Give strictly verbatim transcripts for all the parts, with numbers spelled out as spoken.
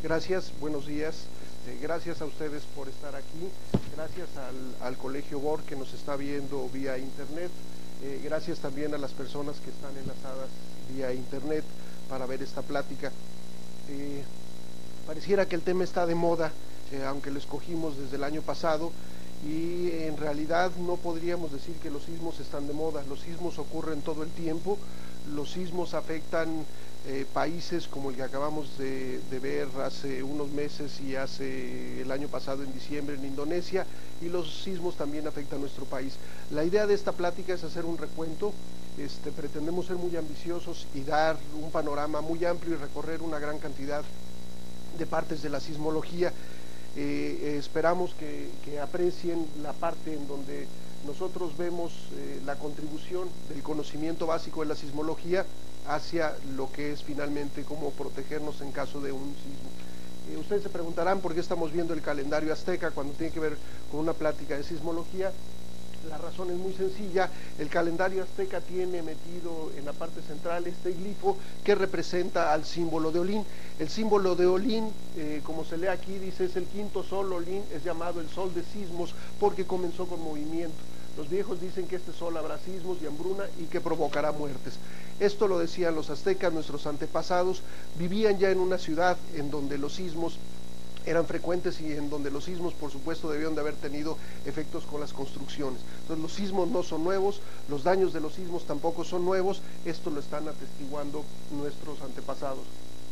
Gracias, buenos días. Eh, gracias a ustedes por estar aquí. Gracias al, al Colegio B O R que nos está viendo vía internet. Eh, gracias también a las personas que están enlazadas vía internet para ver esta plática. Eh, pareciera que el tema está de moda, eh, aunque lo escogimos desde el año pasado, y en realidad no podríamos decir que los sismos están de moda. Los sismos ocurren todo el tiempo. Los sismos afectan eh, países como el que acabamos de, de ver hace unos meses y hace el año pasado en diciembre en Indonesia, y los sismos también afectan a nuestro país. La idea de esta plática es hacer un recuento. Este, pretendemos ser muy ambiciosos y dar un panorama muy amplio y recorrer una gran cantidad de partes de la sismología. Eh, eh, esperamos que, que aprecien la parte en donde nosotros vemos eh, la contribución del conocimiento básico de la sismología hacia lo que es finalmente cómo protegernos en caso de un sismo. Eh, ustedes se preguntarán por qué estamos viendo el calendario azteca cuando tiene que ver con una plática de sismología. La razón es muy sencilla. El calendario azteca tiene metido en la parte central este glifo que representa al símbolo de Olin. El símbolo de Olin, eh, como se lee aquí, dice es el quinto sol. Olin es llamado el sol de sismos porque comenzó con movimiento. Los viejos dicen que este sol habrá sismos y hambruna y que provocará muertes. Esto lo decían los aztecas, nuestros antepasados. Vivían ya en una ciudad en donde los sismos eran frecuentes y en donde los sismos, por supuesto, debieron de haber tenido efectos con las construcciones. Entonces los sismos no son nuevos, los daños de los sismos tampoco son nuevos. Esto lo están atestiguando nuestros antepasados.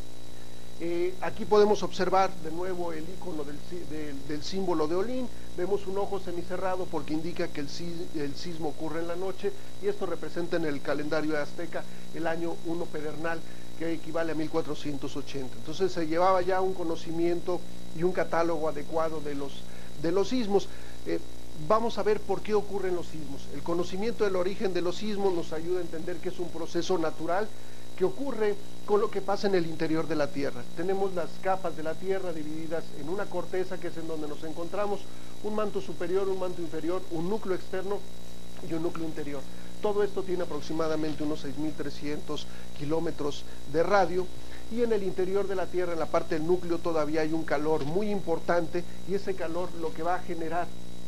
Eh, aquí podemos observar de nuevo el icono del, del, del símbolo de Olin. Vemos un ojo semicerrado porque indica que el, el sismo ocurre en la noche, y esto representa en el calendario azteca el año uno pedernal, que equivale a mil cuatrocientos ochenta. Entonces se llevaba ya un conocimiento y un catálogo adecuado de los, de los sismos. Eh, vamos a ver por qué ocurren los sismos. El conocimiento del origen de los sismos nos ayuda a entender que es un proceso natural que ocurre con lo que pasa en el interior de la Tierra. Tenemos las capas de la Tierra divididas en una corteza, que es en donde nos encontramos, un manto superior, un manto inferior, un núcleo externo y un núcleo interior. Todo esto tiene aproximadamente unos seis mil trescientos kilómetros de radio, y en el interior de la Tierra, en la parte del núcleo, todavía hay un calor muy importante, y ese calor lo que va a generar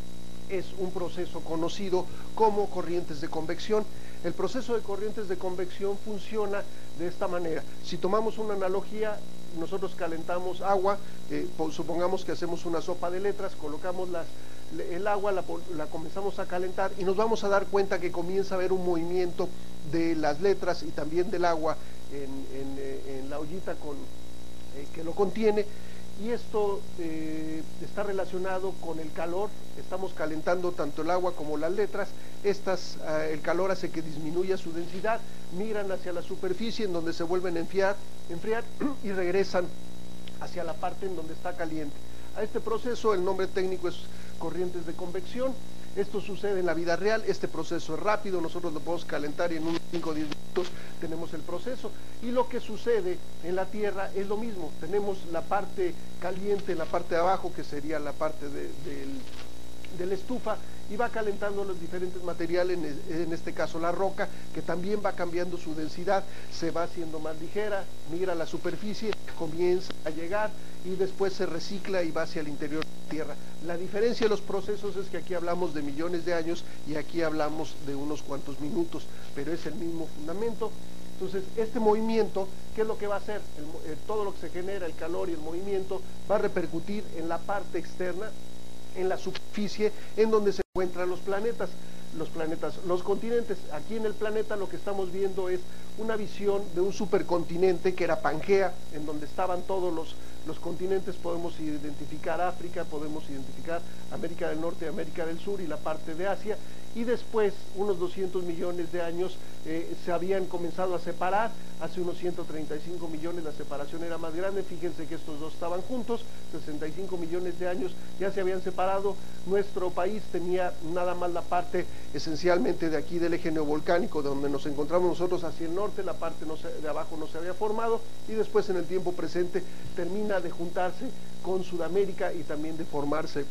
es un proceso conocido como corrientes de convección. El proceso de corrientes de convección funciona de esta manera. Si tomamos una analogía, nosotros calentamos agua, eh, supongamos que hacemos una sopa de letras, colocamos las el agua, la, la comenzamos a calentar y nos vamos a dar cuenta que comienza a haber un movimiento de las letras y también del agua en, en, en la ollita con, eh, que lo contiene, y esto eh, está relacionado con el calor. Estamos calentando tanto el agua como las letras. Estas, eh, el calor hace que disminuya su densidad, migran hacia la superficie en donde se vuelven a enfriar, enfriar y regresan hacia la parte en donde está caliente. A este proceso el nombre técnico es corrientes de convección. Esto sucede en la vida real. Este proceso es rápido, nosotros lo podemos calentar y en unos cinco o diez minutos tenemos el proceso. Y lo que sucede en la Tierra es lo mismo. Tenemos la parte caliente en la parte de abajo, que sería la parte de, del, de la estufa, y va calentando los diferentes materiales, en este caso la roca, que también va cambiando su densidad, se va haciendo más ligera, migra a la superficie, comienza a llegar y después se recicla y va hacia el interior de la Tierra. La diferencia de los procesos es que aquí hablamos de millones de años y aquí hablamos de unos cuantos minutos, pero es el mismo fundamento. Entonces, este movimiento, ¿qué es lo que va a hacer? El, el, todo lo que se genera, el calor y el movimiento, va a repercutir en la parte externa, en la superficie, en donde se encuentran los planetas, los planetas, los continentes. Aquí en el planeta lo que estamos viendo es una visión de un supercontinente que era Pangea, en donde estaban todos los, los continentes. Podemos identificar África, podemos identificar América del Norte, América del Sur y la parte de Asia, y después, unos doscientos millones de años, eh, se habían comenzado a separar. Hace unos ciento treinta y cinco millones la separación era más grande. Fíjense que estos dos estaban juntos. Sesenta y cinco millones de años ya se habían separado. Nuestro país tenía nada más la parte esencialmente de aquí del eje neovolcánico, donde nos encontramos nosotros hacia el norte. La parte no se, de abajo no se había formado, y después en el tiempo presente termina de juntarse con Sudamérica y también de formarse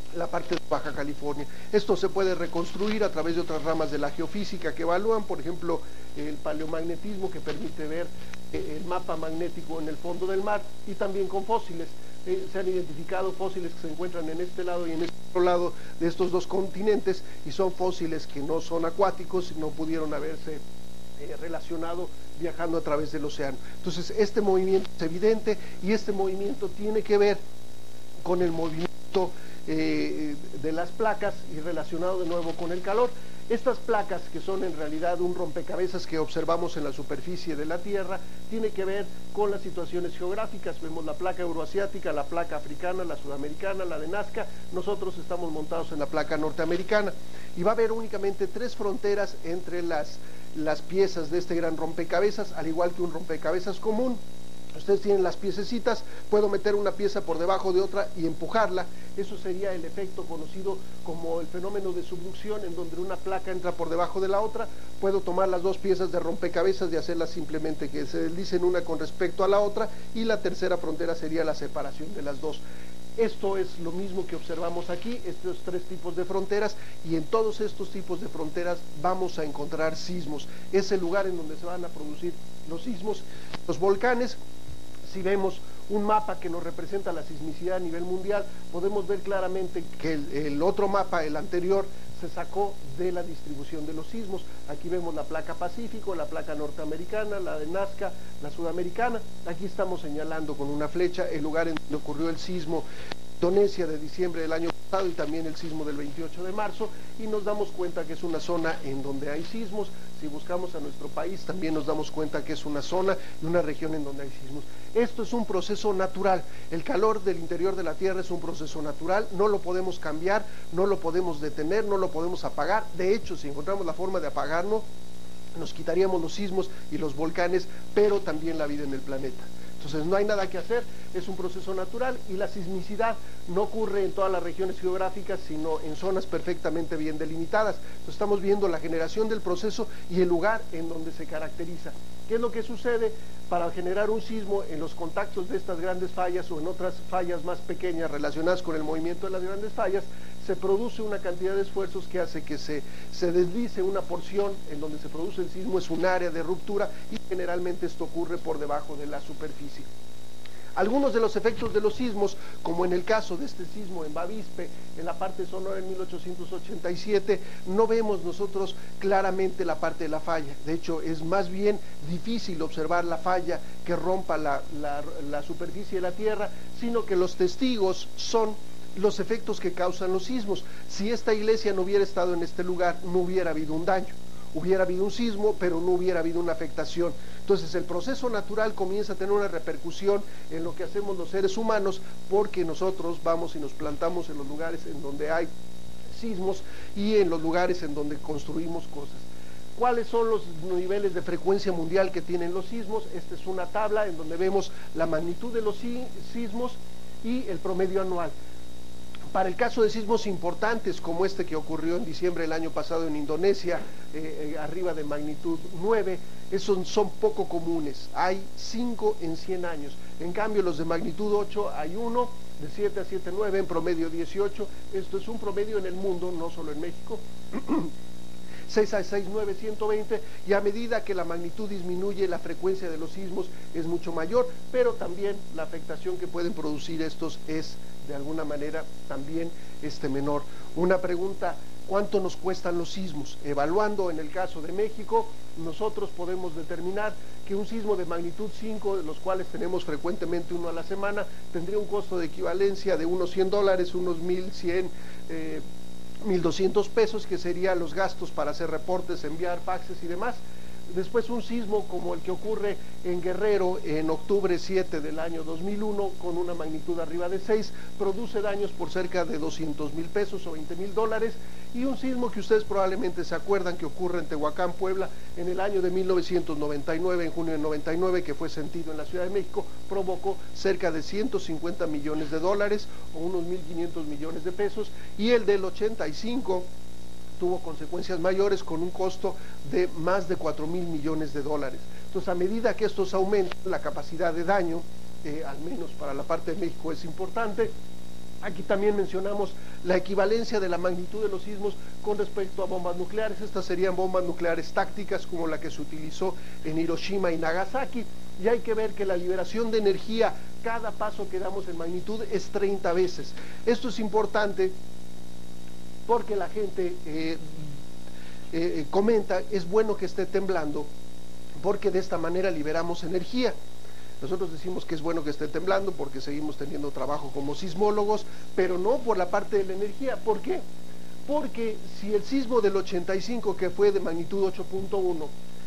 la parte de Baja California. Esto se puede reconstruir a través de otras ramas de la geofísica que evalúan, por ejemplo, el paleomagnetismo, que permite ver eh, el mapa magnético en el fondo del mar, y también con fósiles. Eh, se han identificado fósiles que se encuentran en este lado y en este otro lado de estos dos continentes, y son fósiles que no son acuáticos, no pudieron haberse eh, relacionado viajando a través del océano. Entonces, este movimiento es evidente, y este movimiento tiene que ver con el movimiento Eh, de las placas, y relacionado de nuevo con el calor. Estas placas, que son en realidad un rompecabezas que observamos en la superficie de la Tierra, tiene que ver con las situaciones geográficas. Vemos la placa euroasiática, la placa africana, la sudamericana, la de Nazca. Nosotros estamos montados en la placa norteamericana, y va a haber únicamente tres fronteras entre las, las piezas de este gran rompecabezas, al igual que un rompecabezas común. Ustedes tienen las piececitas, puedo meter una pieza por debajo de otra y empujarla. Eso sería el efecto conocido como el fenómeno de subducción, en donde una placa entra por debajo de la otra. Puedo tomar las dos piezas de rompecabezas y hacerlas simplemente que se deslicen una con respecto a la otra, y la tercera frontera sería la separación de las dos. Esto es lo mismo que observamos aquí, estos tres tipos de fronteras, y en todos estos tipos de fronteras vamos a encontrar sismos. Es el lugar en donde se van a producir los sismos. Los volcanes, si vemos un mapa que nos representa la sismicidad a nivel mundial, podemos ver claramente que el, el otro mapa, el anterior, se sacó de la distribución de los sismos. Aquí vemos la placa Pacífico, la placa norteamericana, la de Nazca, la sudamericana. Aquí estamos señalando con una flecha el lugar en donde ocurrió el sismo Indonesia de diciembre del año pasado, y también el sismo del veintiocho de marzo, y nos damos cuenta que es una zona en donde hay sismos. Si buscamos a nuestro país, también nos damos cuenta que es una zona y una región en donde hay sismos. Esto es un proceso natural. El calor del interior de la Tierra es un proceso natural, no lo podemos cambiar, no lo podemos detener, no lo podemos apagar. De hecho, si encontramos la forma de apagarlo, nos quitaríamos los sismos y los volcanes, pero también la vida en el planeta. Entonces no hay nada que hacer, es un proceso natural, y la sismicidad no ocurre en todas las regiones geográficas, sino en zonas perfectamente bien delimitadas. Entonces estamos viendo la generación del proceso y el lugar en donde se caracteriza. ¿Qué es lo que sucede para generar un sismo en los contactos de estas grandes fallas o en otras fallas más pequeñas relacionadas con el movimiento de las grandes fallas? Se produce una cantidad de esfuerzos que hace que se, se deslice una porción en donde se produce el sismo, es un área de ruptura, y generalmente esto ocurre por debajo de la superficie. Algunos de los efectos de los sismos, como en el caso de este sismo en Bavispe, en la parte sonora en mil ochocientos ochenta y siete, no vemos nosotros claramente la parte de la falla. De hecho, es más bien difícil observar la falla que rompa la, la, la superficie de la Tierra, sino que los testigos son los efectos que causan los sismos. Si esta iglesia no hubiera estado en este lugar, no hubiera habido un daño. Hubiera habido un sismo, pero no hubiera habido una afectación. Entonces el proceso natural comienza a tener una repercusión en lo que hacemos los seres humanos, porque nosotros vamos y nos plantamos en los lugares en donde hay sismos y en los lugares en donde construimos cosas. ¿Cuáles son los niveles de frecuencia mundial que tienen los sismos? Esta es una tabla en donde vemos la magnitud de los sismos y el promedio anual. Para el caso de sismos importantes como este que ocurrió en diciembre del año pasado en Indonesia, eh, eh, arriba de magnitud nueve, esos son poco comunes, hay cinco en cien años. En cambio, los de magnitud ocho hay uno, de siete a siete punto nueve, en promedio dieciocho. Esto es un promedio en el mundo, no solo en México. seis a seis punto nueve, ciento veinte, y a medida que la magnitud disminuye, la frecuencia de los sismos es mucho mayor, pero también la afectación que pueden producir estos es de alguna manera también este menor. Una pregunta: ¿cuánto nos cuestan los sismos? Evaluando en el caso de México, nosotros podemos determinar que un sismo de magnitud cinco, de los cuales tenemos frecuentemente uno a la semana, tendría un costo de equivalencia de unos cien dólares, unos mil cien, eh, mil doscientos pesos, que serían los gastos para hacer reportes, enviar faxes y demás. Después, un sismo como el que ocurre en Guerrero en octubre siete del año dos mil uno, con una magnitud arriba de seis, produce daños por cerca de doscientos mil pesos o veinte mil dólares. Y un sismo que ustedes probablemente se acuerdan, que ocurre en Tehuacán, Puebla, en el año de mil novecientos noventa y nueve, en junio de noventa y nueve, que fue sentido en la Ciudad de México, provocó cerca de ciento cincuenta millones de dólares o unos mil quinientos millones de pesos. Y el del ochenta y cinco tuvo consecuencias mayores, con un costo de más de cuatro mil millones de dólares. Entonces, a medida que estos aumentan, la capacidad de daño, eh, al menos para la parte de México, es importante. Aquí también mencionamos la equivalencia de la magnitud de los sismos con respecto a bombas nucleares. Estas serían bombas nucleares tácticas como la que se utilizó en Hiroshima y Nagasaki, y hay que ver que la liberación de energía, cada paso que damos en magnitud es treinta veces. Esto es importante porque la gente eh, eh, comenta, es bueno que esté temblando, porque de esta manera liberamos energía. Nosotros decimos que es bueno que esté temblando porque seguimos teniendo trabajo como sismólogos, pero no por la parte de la energía. ¿Por qué? Porque si el sismo del ochenta y cinco, que fue de magnitud ocho punto uno,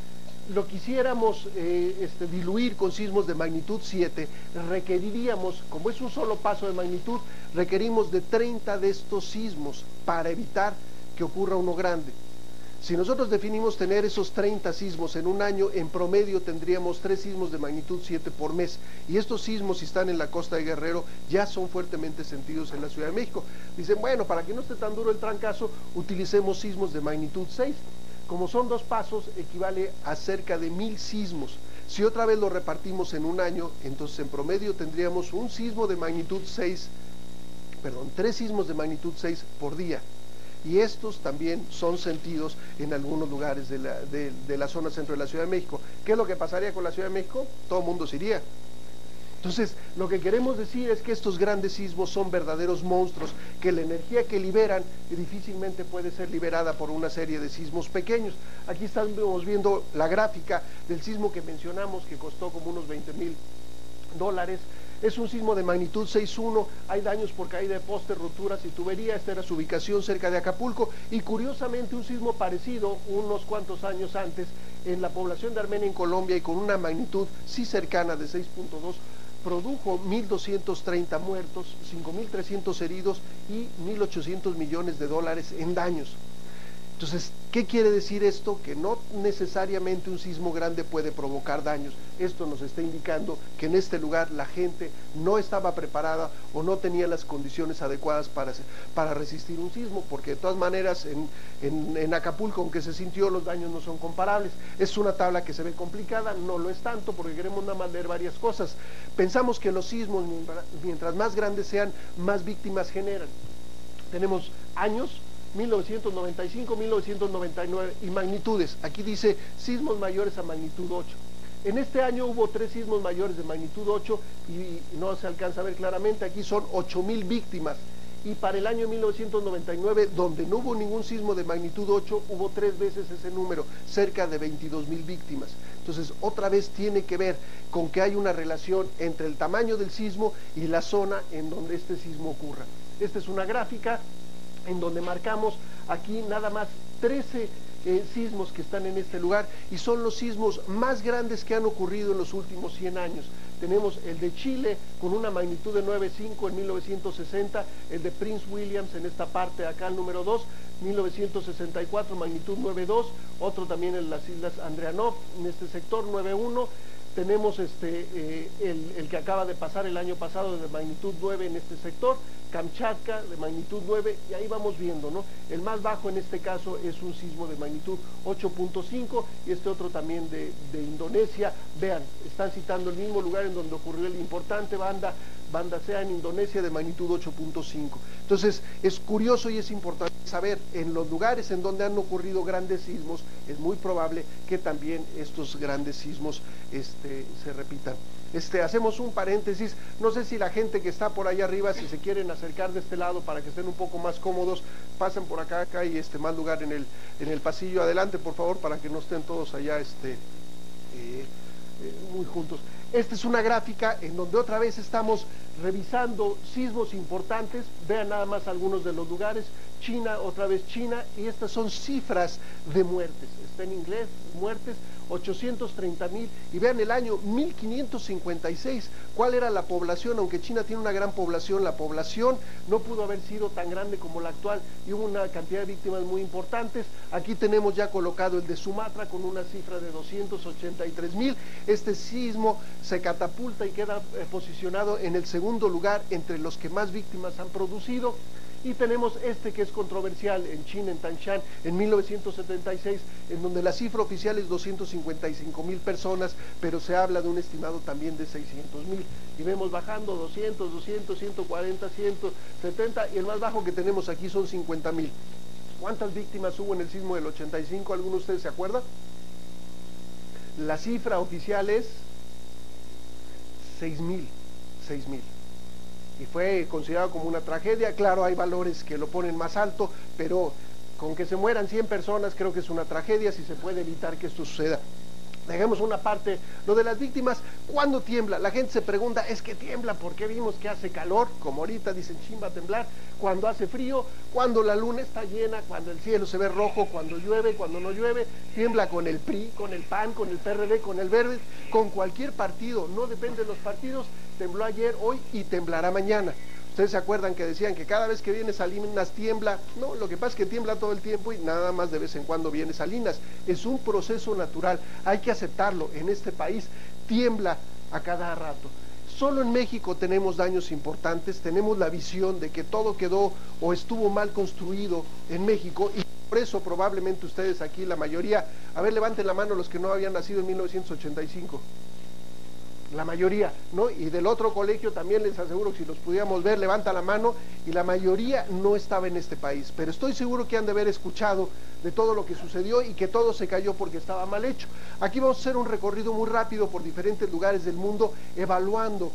lo quisiéramos eh, este, diluir con sismos de magnitud siete, requeriríamos, como es un solo paso de magnitud, requerimos de treinta de estos sismos para evitar que ocurra uno grande. Si nosotros definimos tener esos treinta sismos en un año, en promedio tendríamos tres sismos de magnitud siete por mes. Y estos sismos, si están en la costa de Guerrero, ya son fuertemente sentidos en la Ciudad de México. Dicen, bueno, para que no esté tan duro el trancazo, utilicemos sismos de magnitud seis. Como son dos pasos, equivale a cerca de mil sismos. Si otra vez lo repartimos en un año, entonces en promedio tendríamos un sismo de magnitud seis, perdón, tres sismos de magnitud seis por día. Y estos también son sentidos en algunos lugares de la, de, de la zona centro de la Ciudad de México. ¿Qué es lo que pasaría con la Ciudad de México? Todo el mundo se iría. Entonces, lo que queremos decir es que estos grandes sismos son verdaderos monstruos, que la energía que liberan difícilmente puede ser liberada por una serie de sismos pequeños. Aquí estamos viendo la gráfica del sismo que mencionamos, que costó como unos veinte mil dólares. Es un sismo de magnitud seis punto uno, hay daños por caída de postes, rupturas y tubería. Esta era su ubicación cerca de Acapulco, y curiosamente un sismo parecido unos cuantos años antes en la población de Armenia en Colombia, y con una magnitud sí cercana de seis punto dos, produjo mil doscientos treinta muertos, cinco mil trescientos heridos y mil ochocientos millones de dólares en daños. Entonces, ¿qué quiere decir esto? Que no necesariamente un sismo grande puede provocar daños. Esto nos está indicando que en este lugar la gente no estaba preparada o no tenía las condiciones adecuadas para, para resistir un sismo, porque de todas maneras en, en, en Acapulco, aunque se sintió, los daños no son comparables. Es una tabla que se ve complicada, no lo es tanto, porque queremos nada más leer varias cosas. Pensamos que los sismos, mientras más grandes sean, más víctimas generan. Tenemos años, mil novecientos noventa y cinco, mil novecientos noventa y nueve, y magnitudes. Aquí dice sismos mayores a magnitud ocho. En este año hubo tres sismos mayores de magnitud ocho y no se alcanza a ver claramente. Aquí son ocho mil víctimas. Y para el año mil novecientos noventa y nueve, donde no hubo ningún sismo de magnitud ocho, hubo tres veces ese número, cerca de veintidós mil víctimas. Entonces, otra vez tiene que ver con que hay una relación entre el tamaño del sismo y la zona en donde este sismo ocurra. Esta es una gráfica en donde marcamos aquí nada más trece eh, sismos que están en este lugar, y son los sismos más grandes que han ocurrido en los últimos cien años. Tenemos el de Chile con una magnitud de nueve punto cinco en mil novecientos sesenta, el de Prince Williams en esta parte acá, el número dos, mil novecientos sesenta y cuatro, magnitud nueve punto dos, otro también en las Islas Andreanov, en este sector, nueve punto uno. Tenemos este, eh, el, el que acaba de pasar el año pasado de magnitud nueve en este sector, Kamchatka de magnitud nueve, y ahí vamos viendo, ¿no? El más bajo en este caso es un sismo de magnitud ocho punto cinco, y este otro también de, de Indonesia. Vean, están citando el mismo lugar en donde ocurrió el importante Banda, Banda Sea en Indonesia, de magnitud ocho punto cinco. Entonces, es curioso y es importante saber, en los lugares en donde han ocurrido grandes sismos, es muy probable que también estos grandes sismos este, se repitan. Este, hacemos un paréntesis, no sé si la gente que está por allá arriba, si se quieren acercar de este lado para que estén un poco más cómodos, pasen por acá, acá hay este, más lugar en el, en el pasillo. Adelante, por favor, para que no estén todos allá este, eh, eh, muy juntos. Esta es una gráfica en donde otra vez estamos revisando sismos importantes. Vean nada más algunos de los lugares. China, otra vez China, y estas son cifras de muertes. Está en inglés, muertes, ochocientos treinta mil, y vean el año mil quinientos cincuenta y seis, ¿cuál era la población? Aunque China tiene una gran población, la población no pudo haber sido tan grande como la actual, y hubo una cantidad de víctimas muy importantes. Aquí tenemos ya colocado el de Sumatra con una cifra de doscientos ochenta y tres mil, este sismo se catapulta y queda eh, posicionado en el segundo lugar entre los que más víctimas han producido. Y tenemos este que es controversial en China, en Tangshan, en mil novecientos setenta y seis, en donde la cifra oficial es doscientos cincuenta y cinco mil personas, pero se habla de un estimado también de seiscientos mil. Y vemos bajando doscientos, doscientos, ciento cuarenta, ciento setenta, y el más bajo que tenemos aquí son cincuenta mil. ¿Cuántas víctimas hubo en el sismo del ochenta y cinco? ¿Alguno de ustedes se acuerda? La cifra oficial es seis mil, seis mil. Y fue considerado como una tragedia. Claro, hay valores que lo ponen más alto, pero con que se mueran cien personas creo que es una tragedia si se puede evitar que esto suceda. Dejemos una parte, lo de las víctimas. ¿Cuándo tiembla? La gente se pregunta, ¿es que tiembla? ¿Por qué vimos que hace calor? Como ahorita dicen, chin, va a temblar. Cuando hace frío, cuando la luna está llena, cuando el cielo se ve rojo, cuando llueve, cuando no llueve. Tiembla con el P R I, con el P A N, con el P R D, con el Verde, con cualquier partido. No depende de los partidos. Tembló ayer, hoy y temblará mañana. Ustedes se acuerdan que decían que cada vez que viene Salinas tiembla. No, lo que pasa es que tiembla todo el tiempo y nada más de vez en cuando viene Salinas. Es un proceso natural, hay que aceptarlo. En este país tiembla a cada rato. Solo en México tenemos daños importantes, tenemos la visión de que todo quedó o estuvo mal construido en México, y por eso probablemente ustedes aquí, la mayoría, a ver, levanten la mano los que no habían nacido en mil novecientos ochenta y cinco. La mayoría, ¿no? Y del otro colegio también les aseguro que si los pudiéramos ver, levanta la mano, y la mayoría no estaba en este país, pero estoy seguro que han de haber escuchado de todo lo que sucedió y que todo se cayó porque estaba mal hecho. Aquí vamos a hacer un recorrido muy rápido por diferentes lugares del mundo, evaluando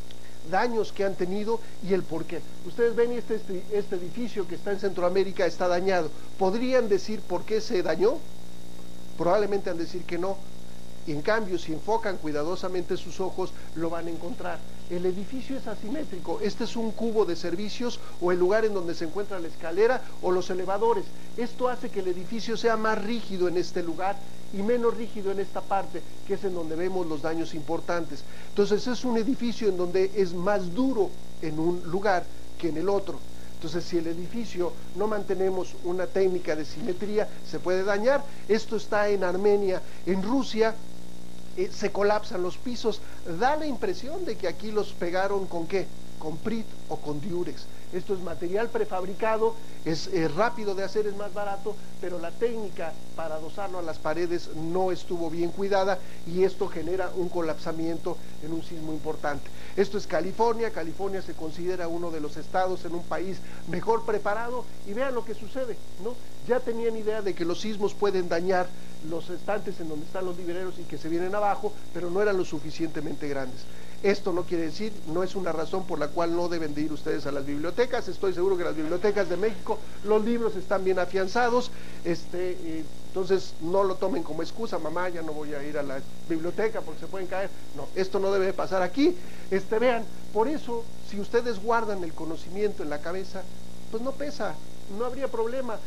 daños que han tenido y el por qué. Ustedes ven este, este, este edificio que está en Centroamérica está dañado. ¿Podrían decir por qué se dañó? Probablemente han de decir que no. Y en cambio, si enfocan cuidadosamente sus ojos, lo van a encontrar. El edificio es asimétrico. Este es un cubo de servicios, o el lugar en donde se encuentra la escalera o los elevadores. Esto hace que el edificio sea más rígido en este lugar y menos rígido en esta parte, que es en donde vemos los daños importantes. Entonces es un edificio en donde es más duro en un lugar que en el otro. Entonces, si el edificio no mantenemos una técnica de simetría, se puede dañar. Esto está en Armenia. En Rusia eh, se colapsan los pisos. Da la impresión de que aquí los pegaron ¿con qué? Con P R I T o con Diurex. Esto es material prefabricado, es eh, rápido de hacer, es más barato, pero la técnica para adosarlo a las paredes no estuvo bien cuidada, y esto genera un colapsamiento en un sismo importante. Esto es California. California se considera uno de los estados en un país mejor preparado, y vean lo que sucede, ¿no? Ya tenían idea de que los sismos pueden dañar los estantes en donde están los libreros y que se vienen abajo, pero no eran lo suficientemente grandes. Esto no quiere decir, no es una razón por la cual no deben de ir ustedes a las bibliotecas. Estoy seguro que las bibliotecas de México, los libros están bien afianzados, este, eh, entonces no lo tomen como excusa, mamá, ya no voy a ir a la biblioteca porque se pueden caer. No, esto no debe pasar aquí. Este, vean, por eso, si ustedes guardan el conocimiento en la cabeza, pues no pesa, no habría problema.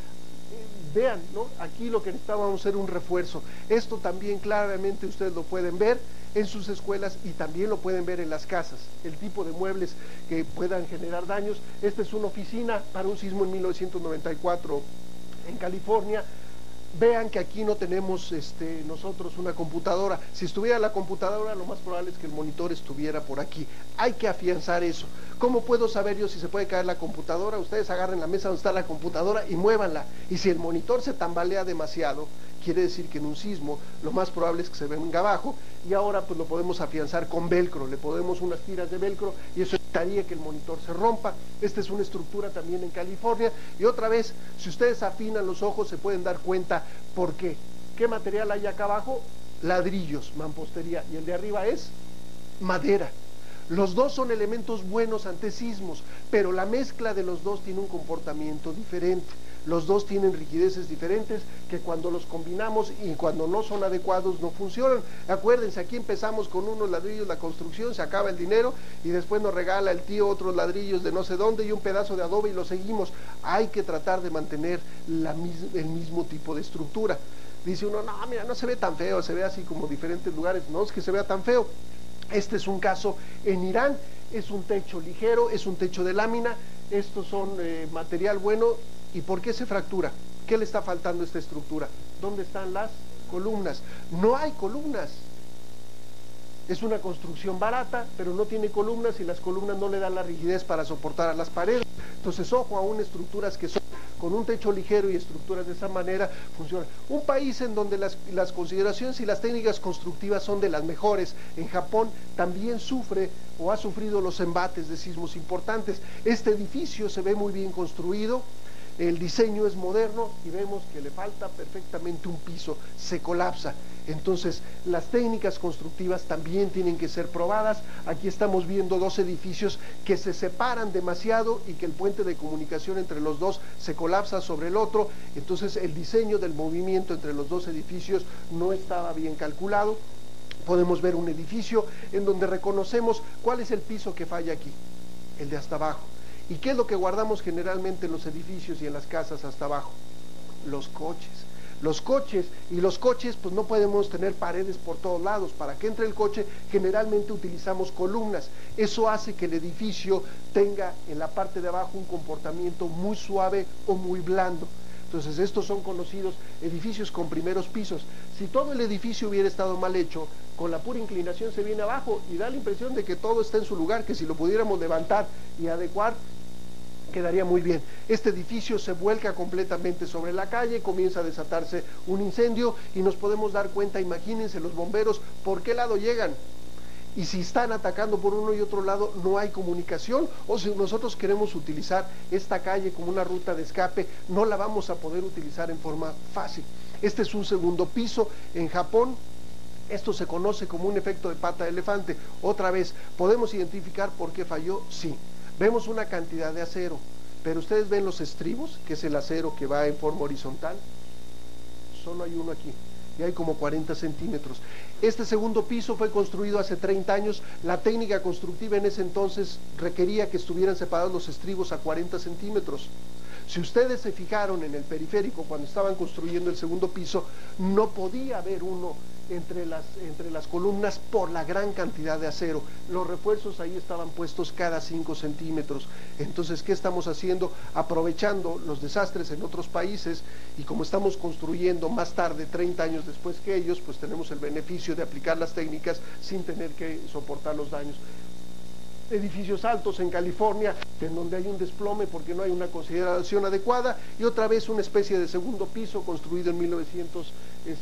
Vean, ¿no? Aquí lo que necesitábamos era un refuerzo. Esto también claramente ustedes lo pueden ver en sus escuelas y también lo pueden ver en las casas, el tipo de muebles que puedan generar daños. Esta es una oficina para un sismo en mil novecientos noventa y cuatro en California. Vean que aquí no tenemos este, nosotros una computadora. Si estuviera la computadora, lo más probable es que el monitor estuviera por aquí. Hay que afianzar eso. ¿Cómo puedo saber yo si se puede caer la computadora? Ustedes agarren la mesa donde está la computadora y muévanla. Y si el monitor se tambalea demasiado, quiere decir que en un sismo lo más probable es que se venga abajo, y ahora pues lo podemos afianzar con velcro, le podemos unas tiras de velcro y eso evitaría que el monitor se rompa. Esta es una estructura también en California, y otra vez, si ustedes afinan los ojos se pueden dar cuenta por qué. ¿Qué material hay acá abajo? Ladrillos, mampostería, y el de arriba es madera. Los dos son elementos buenos ante sismos, pero la mezcla de los dos tiene un comportamiento diferente. Los dos tienen rigideces diferentes que cuando los combinamos y cuando no son adecuados no funcionan. Acuérdense, aquí empezamos con unos ladrillos la construcción, se acaba el dinero y después nos regala el tío otros ladrillos de no sé dónde y un pedazo de adobe y lo seguimos. Hay que tratar de mantener la, el mismo tipo de estructura. Dice uno, no, mira, no se ve tan feo, se ve así como diferentes lugares. No es que se vea tan feo. Este es un caso en Irán, es un techo ligero, es un techo de lámina, estos son eh, material bueno. ¿Y por qué se fractura? ¿Qué le está faltando a esta estructura? ¿Dónde están las columnas? No hay columnas. Es una construcción barata, pero no tiene columnas y las columnas no le dan la rigidez para soportar a las paredes. Entonces, ojo, aún estructuras que son con un techo ligero y estructuras de esa manera funcionan. Un país en donde las, las consideraciones y las técnicas constructivas son de las mejores. En Japón también sufre o ha sufrido los embates de sismos importantes. Este edificio se ve muy bien construido. El diseño es moderno y vemos que le falta perfectamente un piso, se colapsa. Entonces, las técnicas constructivas también tienen que ser probadas. Aquí estamos viendo dos edificios que se separan demasiado y que el puente de comunicación entre los dos se colapsa sobre el otro. Entonces, el diseño del movimiento entre los dos edificios no estaba bien calculado. Podemos ver un edificio en donde reconocemos cuál es el piso que falla aquí, el de hasta abajo. ¿Y qué es lo que guardamos generalmente en los edificios y en las casas hasta abajo? Los coches. Los coches, y los coches pues no podemos tener paredes por todos lados. Para que entre el coche generalmente utilizamos columnas. Eso hace que el edificio tenga en la parte de abajo un comportamiento muy suave o muy blando. Entonces estos son conocidos edificios con primeros pisos. Si todo el edificio hubiera estado mal hecho, con la pura inclinación se viene abajo y da la impresión de que todo está en su lugar, que si lo pudiéramos levantar y adecuar, quedaría muy bien. Este edificio se vuelca completamente sobre la calle, comienza a desatarse un incendio y nos podemos dar cuenta, imagínense los bomberos, ¿por qué lado llegan? Y si están atacando por uno y otro lado, no hay comunicación, o si nosotros queremos utilizar esta calle como una ruta de escape, no la vamos a poder utilizar en forma fácil. Este es un segundo piso en Japón. Esto se conoce como un efecto de pata de elefante. Otra vez, ¿podemos identificar por qué falló? Sí. Vemos una cantidad de acero, pero ustedes ven los estribos, que es el acero que va en forma horizontal. Solo hay uno aquí, y hay como cuarenta centímetros. Este segundo piso fue construido hace treinta años. La técnica constructiva en ese entonces requería que estuvieran separados los estribos a cuarenta centímetros. Si ustedes se fijaron en el periférico cuando estaban construyendo el segundo piso, no podía haber uno entre las, entre las columnas por la gran cantidad de acero. Los refuerzos ahí estaban puestos cada cinco centímetros. Entonces, ¿qué estamos haciendo? Aprovechando los desastres en otros países, y como estamos construyendo más tarde, treinta años después que ellos, pues tenemos el beneficio de aplicar las técnicas sin tener que soportar los daños. Edificios altos en California, en donde hay un desplome porque no hay una consideración adecuada, y otra vez una especie de segundo piso construido en mil novecientos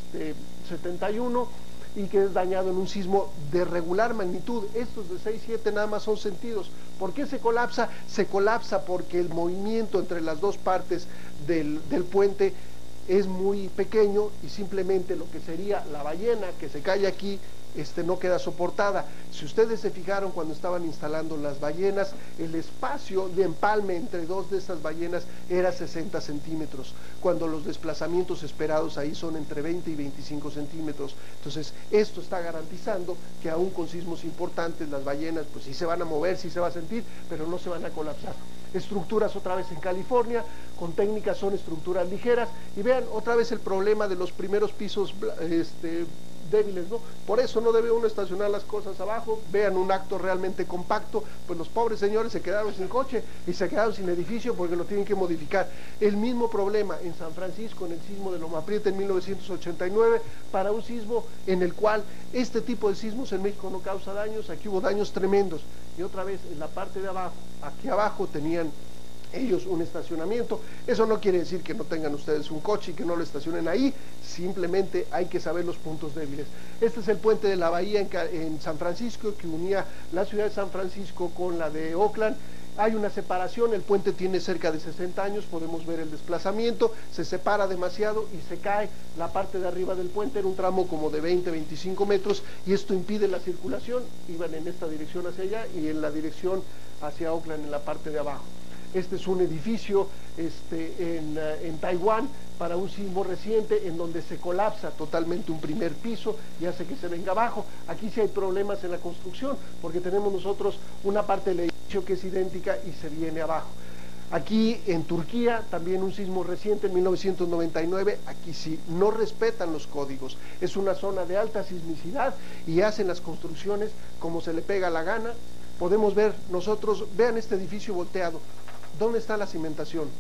setenta y uno y que es dañado en un sismo de regular magnitud. Estos de seis siete nada más son sentidos. ¿Por qué se colapsa? Se colapsa porque el movimiento entre las dos partes del, del puente es muy pequeño y simplemente lo que sería la ballena que se cae aquí Este, no queda soportada. Si ustedes se fijaron cuando estaban instalando las ballenas, el espacio de empalme entre dos de esas ballenas era sesenta centímetros, cuando los desplazamientos esperados ahí son entre veinte y veinticinco centímetros. Entonces, esto está garantizando que aún con sismos importantes, las ballenas pues sí se van a mover, sí se va a sentir, pero no se van a colapsar. Estructuras otra vez en California, con técnicas son estructuras ligeras, y vean otra vez el problema de los primeros pisos este, débiles, ¿no? Por eso no debe uno estacionar las cosas abajo. Vean un acto realmente compacto, pues los pobres señores se quedaron sin coche y se quedaron sin edificio porque lo tienen que modificar. El mismo problema en San Francisco, en el sismo de Loma Prieta en mil novecientos ochenta y nueve, para un sismo en el cual este tipo de sismos en México no causa daños, aquí hubo daños tremendos. Y otra vez en la parte de abajo, aquí abajo tenían ellos un estacionamiento. Eso no quiere decir que no tengan ustedes un coche y que no lo estacionen ahí, simplemente hay que saber los puntos débiles. Este es el puente de la bahía en, en San Francisco, que unía la ciudad de San Francisco con la de Oakland. Hay una separación, el puente tiene cerca de sesenta años, podemos ver el desplazamiento, se separa demasiado y se cae la parte de arriba del puente, era un tramo como de veinte a veinticinco metros, y esto impide la circulación. Iban en esta dirección hacia allá y en la dirección hacia Oakland en la parte de abajo. Este es un edificio este, en, en Taiwán para un sismo reciente en donde se colapsa totalmente un primer piso y hace que se venga abajo. Aquí sí hay problemas en la construcción porque tenemos nosotros una parte del edificio que es idéntica y se viene abajo. Aquí en Turquía también un sismo reciente en mil novecientos noventa y nueve, aquí sí no respetan los códigos, es una zona de alta sismicidad y hacen las construcciones como se le pega la gana. Podemos ver nosotros, vean este edificio volteado. ¿Dónde está la cimentación?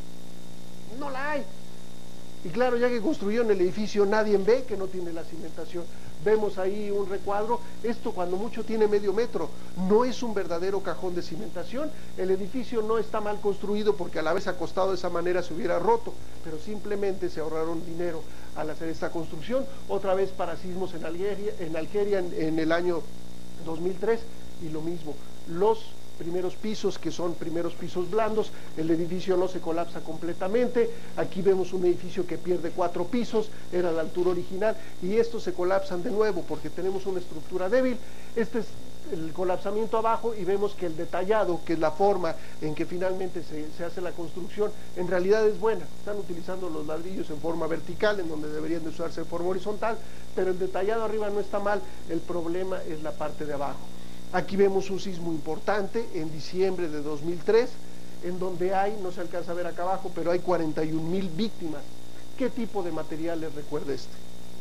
No la hay. Y claro, ya que construyeron el edificio, nadie ve que no tiene la cimentación. vemos ahí un recuadro, esto cuando mucho tiene medio metro, no es un verdadero cajón de cimentación, el edificio no está mal construido porque a la vez acostado de esa manera se hubiera roto, pero simplemente se ahorraron dinero al hacer esta construcción, otra vez para sismos en Algeria, en, Algeria en, en el año dos mil tres, y lo mismo, los primeros pisos, que son primeros pisos blandos, el edificio no se colapsa completamente, aquí vemos un edificio que pierde cuatro pisos, era la altura original, y estos se colapsan de nuevo porque tenemos una estructura débil. Este es el colapsamiento abajo y vemos que el detallado, que es la forma en que finalmente se, se hace la construcción, en realidad es buena. Están utilizando los ladrillos en forma vertical, en donde deberían de usarse en forma horizontal, pero el detallado arriba no está mal, el problema es la parte de abajo. Aquí vemos un sismo importante en diciembre de dos mil tres, en donde hay, no se alcanza a ver acá abajo, pero hay cuarenta y un mil víctimas. ¿Qué tipo de material les recuerda este?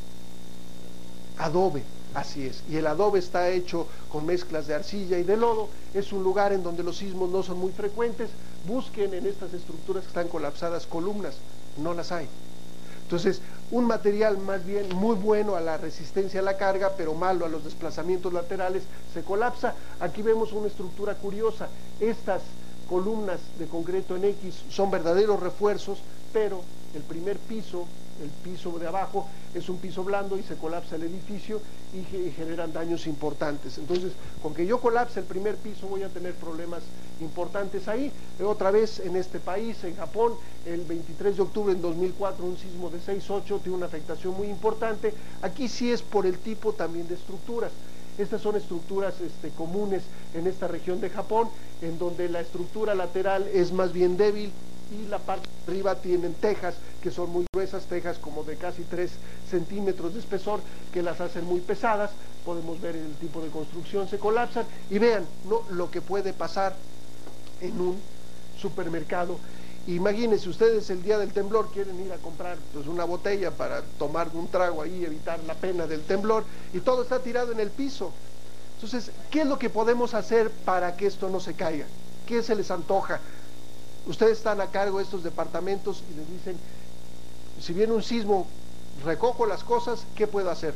Adobe, así es. Y el adobe está hecho con mezclas de arcilla y de lodo. Es un lugar en donde los sismos no son muy frecuentes. Busquen en estas estructuras que están colapsadas columnas, no las hay. Entonces, un material más bien muy bueno a la resistencia a la carga, pero malo a los desplazamientos laterales, se colapsa. Aquí vemos una estructura curiosa. Estas columnas de concreto en X son verdaderos refuerzos, pero el primer piso, el piso de abajo, es un piso blando y se colapsa el edificio y, y generan daños importantes. Entonces, con que yo colapse el primer piso voy a tener problemas importantes ahí. Otra vez en este país, en Japón, el veintitrés de octubre en dos mil cuatro, un sismo de seis punto ocho tiene una afectación muy importante. Aquí sí es por el tipo también de estructuras. Estas son estructuras este, comunes en esta región de Japón, en donde la estructura lateral es más bien débil y la parte de arriba tienen tejas que son muy gruesas, tejas como de casi tres centímetros de espesor, que las hacen muy pesadas. Podemos ver el tipo de construcción, se colapsan y vean, ¿no?, lo que puede pasar en un supermercado. Imagínense ustedes, el día del temblor quieren ir a comprar pues una botella para tomar un trago ahí, evitar la pena del temblor, y todo está tirado en el piso. Entonces, ¿qué es lo que podemos hacer para que esto no se caiga? ¿Qué se les antoja? Ustedes están a cargo de estos departamentos y les dicen, si viene un sismo, recojo las cosas, ¿qué puedo hacer?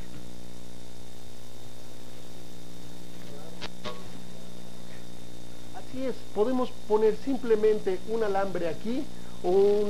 Así es, podemos poner simplemente un alambre aquí o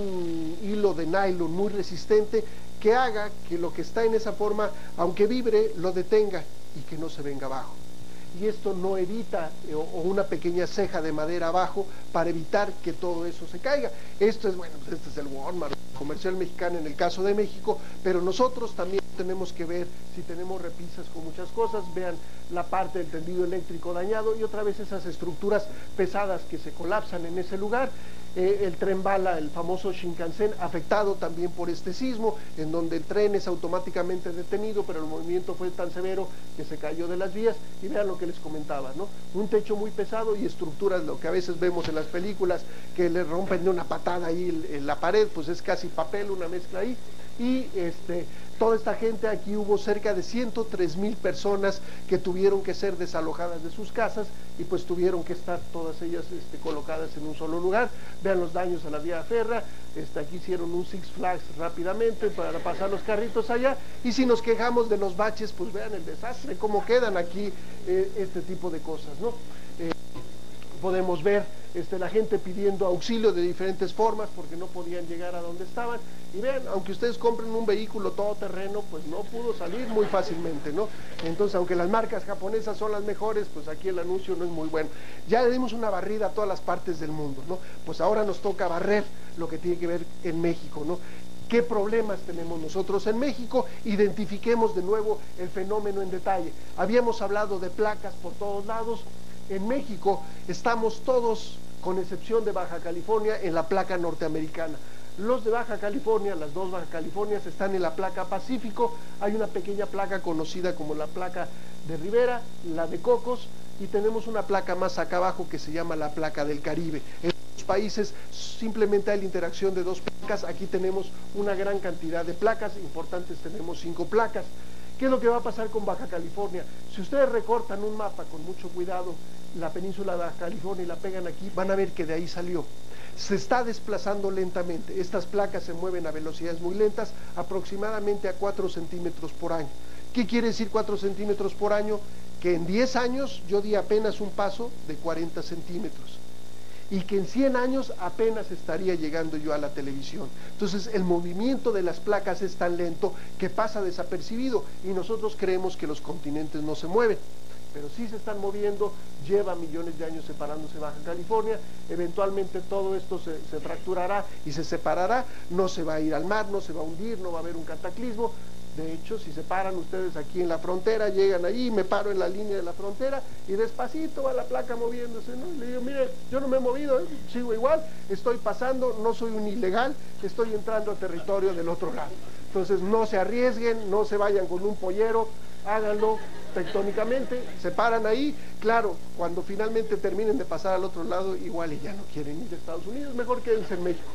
un hilo de nylon muy resistente que haga que lo que está en esa forma, aunque vibre, lo detenga y que no se venga abajo. Y esto no evita, eh, o una pequeña ceja de madera abajo para evitar que todo eso se caiga. Esto es, bueno, pues este es el Walmart comercial mexicano en el caso de México, pero nosotros también tenemos que ver si tenemos repisas con muchas cosas. Vean la parte del tendido eléctrico dañado y otra vez esas estructuras pesadas que se colapsan en ese lugar. Eh, el tren bala, el famoso Shinkansen, afectado también por este sismo, en donde el tren es automáticamente detenido, pero el movimiento fue tan severo que se cayó de las vías. Y vean lo que les comentaba, ¿no? Un techo muy pesado y estructuras, lo que a veces vemos en las películas, que le rompen de una patada ahí en la pared, pues es casi papel, una mezcla ahí. Y este, toda esta gente, aquí hubo cerca de ciento tres mil personas que tuvieron que ser desalojadas de sus casas y pues tuvieron que estar todas ellas este, colocadas en un solo lugar. Vean los daños a la vía férrea, este, aquí hicieron un Six Flags rápidamente para pasar los carritos allá, y si nos quejamos de los baches, pues vean el desastre, cómo quedan aquí eh, este tipo de cosas, ¿no? Eh, podemos ver este, la gente pidiendo auxilio de diferentes formas porque no podían llegar a donde estaban, y vean, aunque ustedes compren un vehículo todoterreno, pues no pudo salir muy fácilmente, ¿no? Entonces, aunque las marcas japonesas son las mejores, pues aquí el anuncio no es muy bueno. Ya le dimos una barrida a todas las partes del mundo, ¿no? Pues ahora nos toca barrer lo que tiene que ver en México, ¿no? ¿Qué problemas tenemos nosotros en México? Identifiquemos de nuevo el fenómeno en detalle. Habíamos hablado de placas por todos lados. En México estamos todos, con excepción de Baja California, en la placa norteamericana. Los de Baja California, las dos Baja Californias, están en la placa Pacífico. Hay una pequeña placa conocida como la placa de Rivera, la de Cocos, y tenemos una placa más acá abajo que se llama la placa del Caribe. En los países simplemente hay la interacción de dos placas. Aquí tenemos una gran cantidad de placas importantes, tenemos cinco placas. ¿Qué es lo que va a pasar con Baja California? Si ustedes recortan un mapa con mucho cuidado, la península de Baja California, y la pegan aquí, van a ver que de ahí salió. Se está desplazando lentamente. Estas placas se mueven a velocidades muy lentas, aproximadamente a cuatro centímetros por año. ¿Qué quiere decir cuatro centímetros por año? Que en diez años yo di apenas un paso de cuarenta centímetros y que en cien años apenas estaría llegando yo a la televisión. Entonces el movimiento de las placas es tan lento que pasa desapercibido y nosotros creemos que los continentes no se mueven, pero sí se están moviendo. Lleva millones de años separándose Baja California, eventualmente todo esto se, se fracturará y se separará, no se va a ir al mar, no se va a hundir, no va a haber un cataclismo. De hecho, si se paran ustedes aquí en la frontera, llegan ahí, me paro en la línea de la frontera y despacito va la placa moviéndose, ¿no? Y le digo, mire, yo no me he movido, ¿eh? Sigo igual, estoy pasando, no soy un ilegal, estoy entrando a territorio del otro lado. Entonces no se arriesguen, no se vayan con un pollero, háganlo tectónicamente, se paran ahí. Claro, cuando finalmente terminen de pasar al otro lado, igual y ya no quieren ir a Estados Unidos, mejor quédense en México.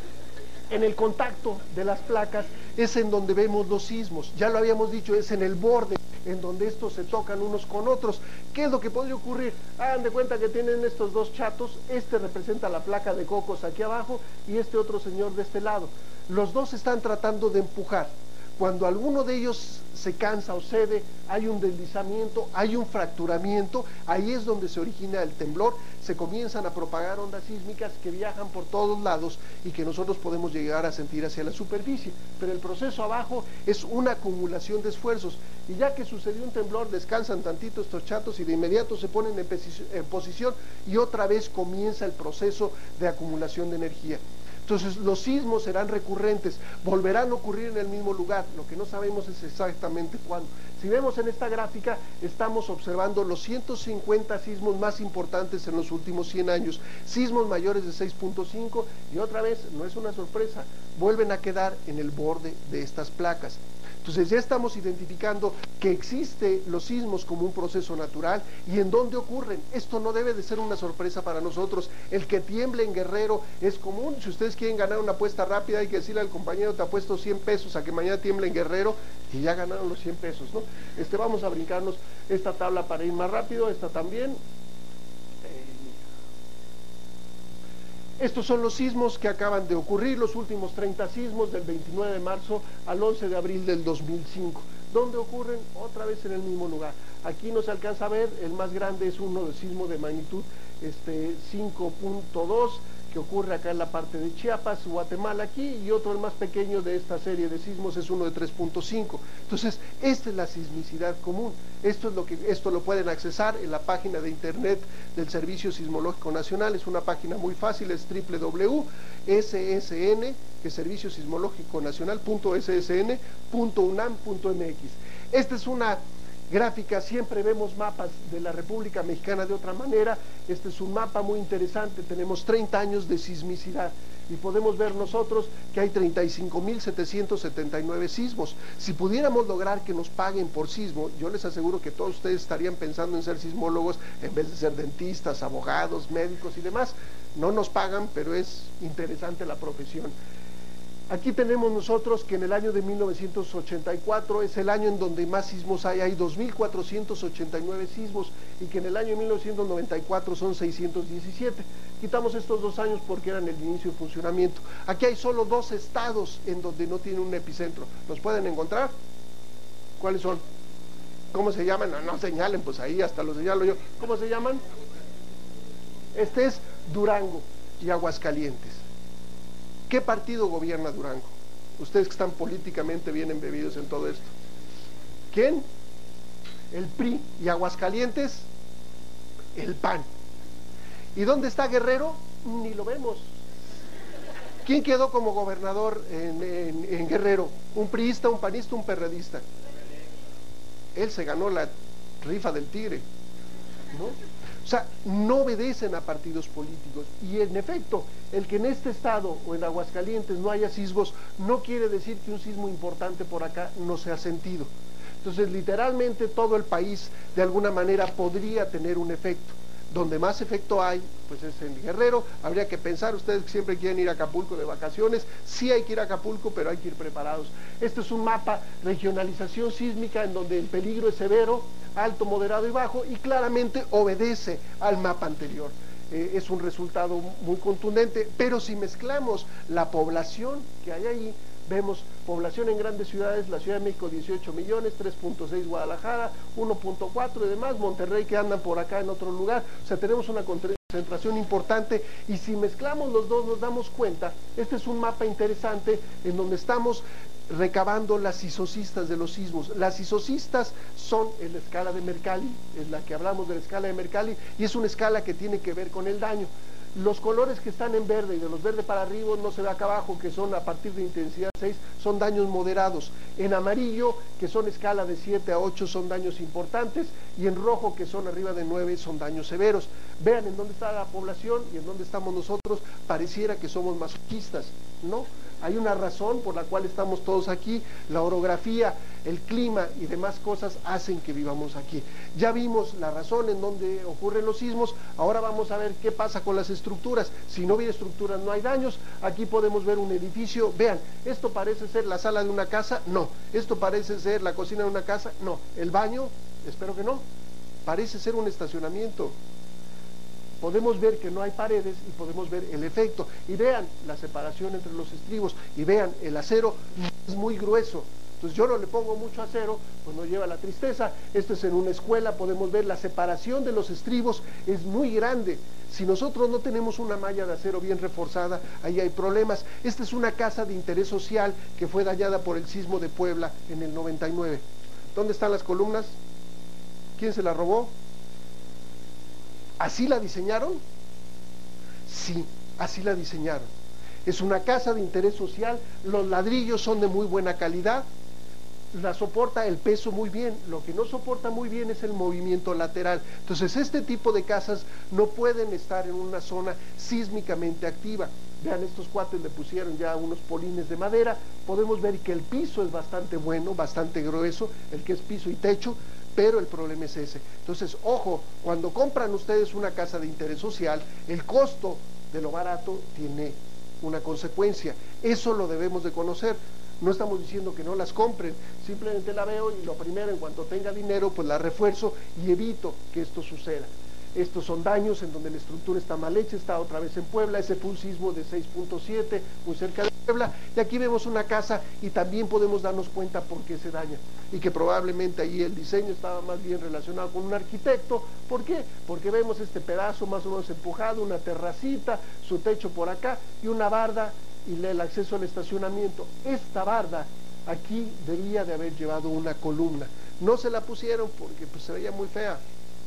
En el contacto de las placas es en donde vemos los sismos, ya lo habíamos dicho, es en el borde, en donde estos se tocan unos con otros. ¿Qué es lo que podría ocurrir? Hagan de cuenta que tienen estos dos chatos, este representa la placa de Cocos aquí abajo y este otro señor de este lado. Los dos están tratando de empujar. Cuando alguno de ellos se cansa o cede, hay un deslizamiento, hay un fracturamiento, ahí es donde se origina el temblor, se comienzan a propagar ondas sísmicas que viajan por todos lados y que nosotros podemos llegar a sentir hacia la superficie, pero el proceso abajo es una acumulación de esfuerzos, y ya que sucedió un temblor, descansan tantito estos chatos y de inmediato se ponen en, en posición y otra vez comienza el proceso de acumulación de energía. Entonces los sismos serán recurrentes, volverán a ocurrir en el mismo lugar, lo que no sabemos es exactamente cuándo. Si vemos en esta gráfica, estamos observando los ciento cincuenta sismos más importantes en los últimos cien años, sismos mayores de seis punto cinco, y otra vez, no es una sorpresa, vuelven a quedar en el borde de estas placas. Entonces ya estamos identificando que existe los sismos como un proceso natural y en dónde ocurren. Esto no debe de ser una sorpresa para nosotros. El que tiemble en Guerrero es común. Si ustedes quieren ganar una apuesta rápida, hay que decirle al compañero, te apuesto cien pesos a que mañana tiemble en Guerrero, y ya ganaron los cien pesos, ¿no? Este, vamos a brincarnos esta tabla para ir más rápido, esta también. Estos son los sismos que acaban de ocurrir, los últimos treinta sismos del veintinueve de marzo al once de abril del dos mil cinco. ¿Dónde ocurren? Otra vez en el mismo lugar. Aquí no se alcanza a ver, el más grande es uno de sismo de magnitud este, cinco punto dos, que ocurre acá en la parte de Chiapas, Guatemala aquí, y otro, el más pequeño de esta serie de sismos, es uno de tres punto cinco. Entonces, esta es la sismicidad común. Esto es lo que esto lo pueden accesar en la página de internet del Servicio Sismológico Nacional. Es una página muy fácil, es doble u doble u doble u punto s s n, que es Servicio Sismológico Nacional, punto s s n punto u n a m punto m x. Esta es una gráfica, siempre vemos mapas de la República Mexicana de otra manera. Este es un mapa muy interesante, tenemos treinta años de sismicidad y podemos ver nosotros que hay treinta y cinco mil setecientos setenta y nueve sismos. Si pudiéramos lograr que nos paguen por sismo, yo les aseguro que todos ustedes estarían pensando en ser sismólogos en vez de ser dentistas, abogados, médicos y demás. No nos pagan, pero es interesante la profesión. Aquí tenemos nosotros que en el año de mil novecientos ochenta y cuatro es el año en donde más sismos hay, hay dos mil cuatrocientos ochenta y nueve sismos, y que en el año de mil novecientos noventa y cuatro son seiscientos diecisiete. Quitamos estos dos años porque eran el inicio de funcionamiento. Aquí hay solo dos estados en donde no tiene un epicentro. ¿Los pueden encontrar? ¿Cuáles son? ¿Cómo se llaman? No, no señalen, pues ahí hasta lo señalo yo. ¿Cómo se llaman? Este es Durango y Aguascalientes. ¿Qué partido gobierna Durango? Ustedes que están políticamente bien embebidos en todo esto. ¿Quién? El P R I. ¿Y Aguascalientes? El P A N. ¿Y dónde está Guerrero? Ni lo vemos. ¿Quién quedó como gobernador en, en, en Guerrero? ¿Un priista, un panista, un perredista? Él se ganó la rifa del tigre, ¿no? O sea, no obedecen a partidos políticos. Y en efecto, el que en este estado o en Aguascalientes no haya sismos, no quiere decir que un sismo importante por acá no se ha sentido. Entonces, literalmente todo el país, de alguna manera, podría tener un efecto. Donde más efecto hay, pues es en Guerrero. Habría que pensar, ustedes que siempre quieren ir a Acapulco de vacaciones, sí hay que ir a Acapulco, pero hay que ir preparados. Este es un mapa, regionalización sísmica, en donde el peligro es severo, alto, moderado y bajo, y claramente obedece al mapa anterior. Eh, es un resultado muy contundente, pero si mezclamos la población que hay ahí Vemos población en grandes ciudades, la Ciudad de México dieciocho millones, tres punto seis Guadalajara, uno punto cuatro y demás, Monterrey que andan por acá en otro lugar, o sea, tenemos una concentración importante, y si mezclamos los dos nos damos cuenta, este es un mapa interesante en donde estamos recabando las isocistas de los sismos. Las isocistas son en la escala de Mercalli, es la que hablamos de la escala de Mercalli, y es una escala que tiene que ver con el daño. Los colores que están en verde y de los verdes para arriba no se ve acá abajo, que son a partir de intensidad seis, son daños moderados. En amarillo, que son escala de siete a ocho, son daños importantes, y en rojo, que son arriba de nueve, son daños severos. Vean en dónde está la población y en dónde estamos nosotros. Pareciera que somos masoquistas, ¿no? Hay una razón por la cual estamos todos aquí. La orografía, el clima y demás cosas hacen que vivamos aquí. Ya vimos la razón en donde ocurren los sismos. Ahora vamos a ver qué pasa con las estructuras. Si no hubiera estructuras no hay daños. Aquí podemos ver un edificio. Vean, esto parece ser la sala de una casa. No. Esto parece ser la cocina de una casa. No. El baño, espero que no. Parece ser un estacionamiento. Podemos ver que no hay paredes y podemos ver el efecto. Y vean la separación entre los estribos. Y vean, el acero es muy grueso. Entonces yo no le pongo mucho acero, pues no lleva la tristeza. Esto es en una escuela, podemos ver la separación de los estribos es muy grande. Si nosotros no tenemos una malla de acero bien reforzada, ahí hay problemas. Esta es una casa de interés social que fue dañada por el sismo de Puebla en el noventa y nueve. ¿Dónde están las columnas? ¿Quién se las robó? ¿Así la diseñaron? Sí, así la diseñaron. Es una casa de interés social, los ladrillos son de muy buena calidad, la soporta el peso muy bien, lo que no soporta muy bien es el movimiento lateral. Entonces este tipo de casas no pueden estar en una zona sísmicamente activa. Vean, estos cuates le pusieron ya unos polines de madera, podemos ver que el piso es bastante bueno, bastante grueso, el que es piso y techo, pero el problema es ese. Entonces, ojo, cuando compran ustedes una casa de interés social, el costo de lo barato tiene una consecuencia. Eso lo debemos de conocer. No estamos diciendo que no las compren, simplemente la veo y lo primero, en cuanto tenga dinero, pues la refuerzo y evito que esto suceda. Estos son daños en donde la estructura está mal hecha, está otra vez en Puebla, ese fue un sismo de seis punto siete, muy cerca de Puebla, y aquí vemos una casa y también podemos darnos cuenta por qué se daña, y que probablemente ahí el diseño estaba más bien relacionado con un arquitecto. ¿Por qué? Porque vemos este pedazo más o menos empujado, una terracita, su techo por acá, y una barda, y el acceso al estacionamiento. Esta barda aquí debía de haber llevado una columna, no se la pusieron porque pues se veía muy fea,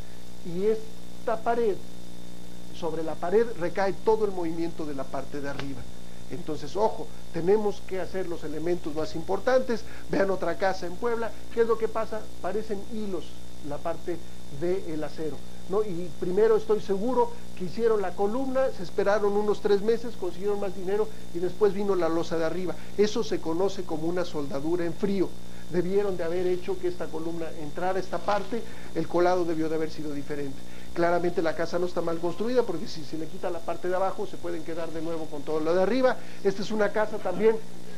y es esta pared, sobre la pared recae todo el movimiento de la parte de arriba. Entonces, ojo, tenemos que hacer los elementos más importantes. Vean otra casa en Puebla, ¿qué es lo que pasa? Parecen hilos la parte del acero, ¿no? Y primero estoy seguro que hicieron la columna, se esperaron unos tres meses, consiguieron más dinero y después vino la losa de arriba. Eso se conoce como una soldadura en frío. Debieron de haber hecho que esta columna entrara a esta parte, el colado debió de haber sido diferente. Claramente la casa no está mal construida, porque si se le quita la parte de abajo se pueden quedar de nuevo con todo lo de arriba. Esta es una casa también,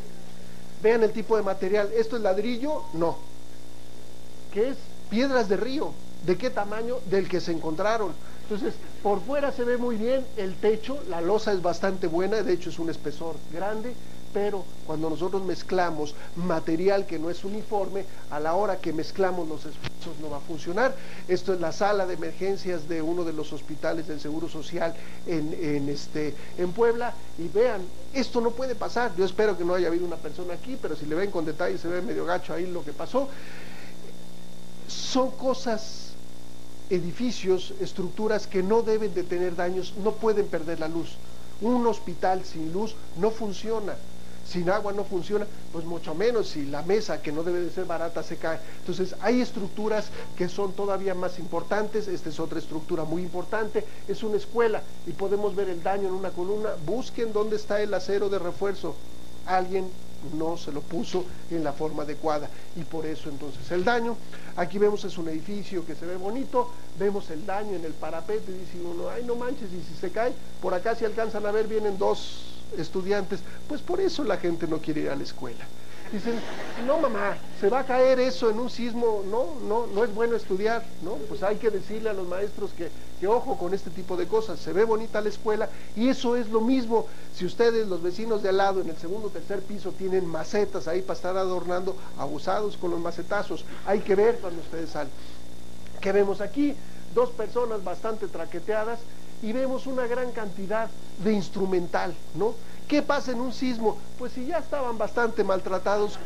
vean el tipo de material, ¿esto es ladrillo? No. ¿Qué es? Piedras de río. ¿De qué tamaño? Del que se encontraron. Entonces, por fuera se ve muy bien el techo, la losa es bastante buena, de hecho es un espesor grande, pero cuando nosotros mezclamos material que no es uniforme, a la hora que mezclamos los esfuerzos no va a funcionar. Esto es la sala de emergencias de uno de los hospitales del Seguro Social en, en, este, en Puebla, y vean, esto no puede pasar. Yo espero que no haya habido una persona aquí, pero si le ven con detalle se ve medio gacho ahí lo que pasó. Son cosas, edificios, estructuras que no deben de tener daños, no pueden perder la luz. Un hospital sin luz no funciona, sin agua no funciona, pues mucho menos si la mesa, que no debe de ser barata, se cae. Entonces hay estructuras que son todavía más importantes. Esta es otra estructura muy importante, es una escuela y podemos ver el daño en una columna. Busquen dónde está el acero de refuerzo, alguien no se lo puso en la forma adecuada y por eso entonces el daño. Aquí vemos es un edificio que se ve bonito, vemos el daño en el parapete y dice uno, ay no manches, y si se cae, por acá si alcanzan a ver vienen dos estudiantes, pues por eso la gente no quiere ir a la escuela. Dicen, no mamá, se va a caer eso en un sismo, no, no, no es bueno estudiar, ¿no? Pues hay que decirle a los maestros que, que ojo con este tipo de cosas, se ve bonita la escuela y eso es lo mismo si ustedes, los vecinos de al lado, en el segundo o tercer piso tienen macetas ahí para estar adornando, abusados con los macetazos, hay que ver cuando ustedes salen. ¿Qué vemos aquí? Dos personas bastante traqueteadas y vemos una gran cantidad de instrumental, ¿no? ¿Qué pasa en un sismo? Pues si ya estaban bastante maltratados,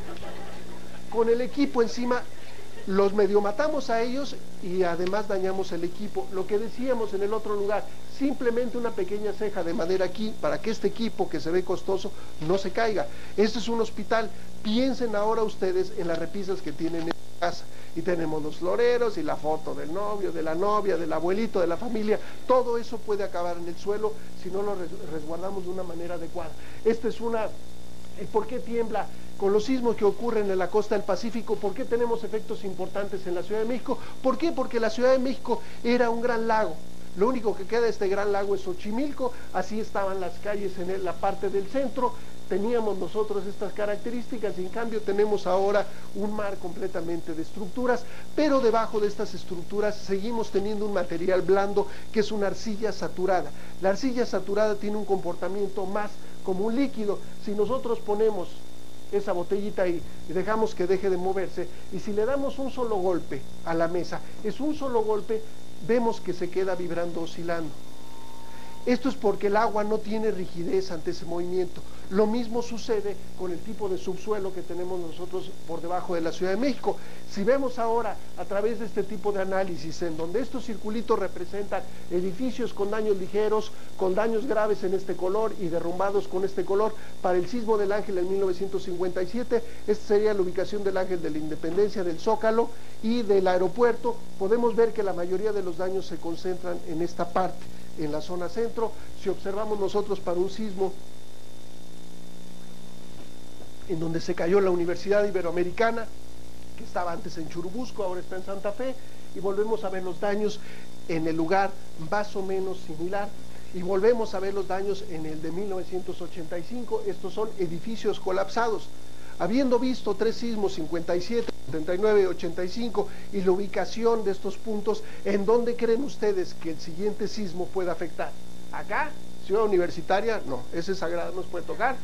con el equipo encima, los medio matamos a ellos y además dañamos el equipo. Lo que decíamos en el otro lugar, simplemente una pequeña ceja de madera aquí para que este equipo que se ve costoso no se caiga. Este es un hospital, piensen ahora ustedes en las repisas que tienen en casa. Y tenemos los floreros y la foto del novio, de la novia, del abuelito, de la familia. Todo eso puede acabar en el suelo si no lo resguardamos de una manera adecuada. Esta es una... ¿Por qué tiembla? Con los sismos que ocurren en la costa del Pacífico, ¿por qué tenemos efectos importantes en la Ciudad de México? ¿Por qué? Porque la Ciudad de México era un gran lago. Lo único que queda de este gran lago es Xochimilco, así estaban las calles en la parte del centro, teníamos nosotros estas características y en cambio tenemos ahora un mar completamente de estructuras, pero debajo de estas estructuras seguimos teniendo un material blando que es una arcilla saturada. La arcilla saturada tiene un comportamiento más como un líquido. Si nosotros ponemos esa botellita ahí y dejamos que deje de moverse y si le damos un solo golpe a la mesa, es un solo golpe, vemos que se queda vibrando, oscilando. Esto es porque el agua no tiene rigidez ante ese movimiento. Lo mismo sucede con el tipo de subsuelo que tenemos nosotros por debajo de la Ciudad de México. Si vemos ahora a través de este tipo de análisis, en donde estos circulitos representan edificios con daños ligeros, con daños graves en este color y derrumbados con este color, para el sismo del Ángel en mil novecientos cincuenta y siete, esta sería la ubicación del Ángel de la Independencia, del Zócalo y del aeropuerto, podemos ver que la mayoría de los daños se concentran en esta parte, en la zona centro. Si observamos nosotros para un sismo en donde se cayó la Universidad Iberoamericana, que estaba antes en Churubusco, ahora está en Santa Fe, y volvemos a ver los daños en el lugar más o menos similar, y volvemos a ver los daños en el de mil novecientos ochenta y cinco, estos son edificios colapsados. Habiendo visto tres sismos, cincuenta y siete, setenta y nueve y ochenta y cinco, y la ubicación de estos puntos, ¿en dónde creen ustedes que el siguiente sismo pueda afectar? ¿Acá? ¿Ciudad Universitaria? No, ese sagrado nos puede tocar.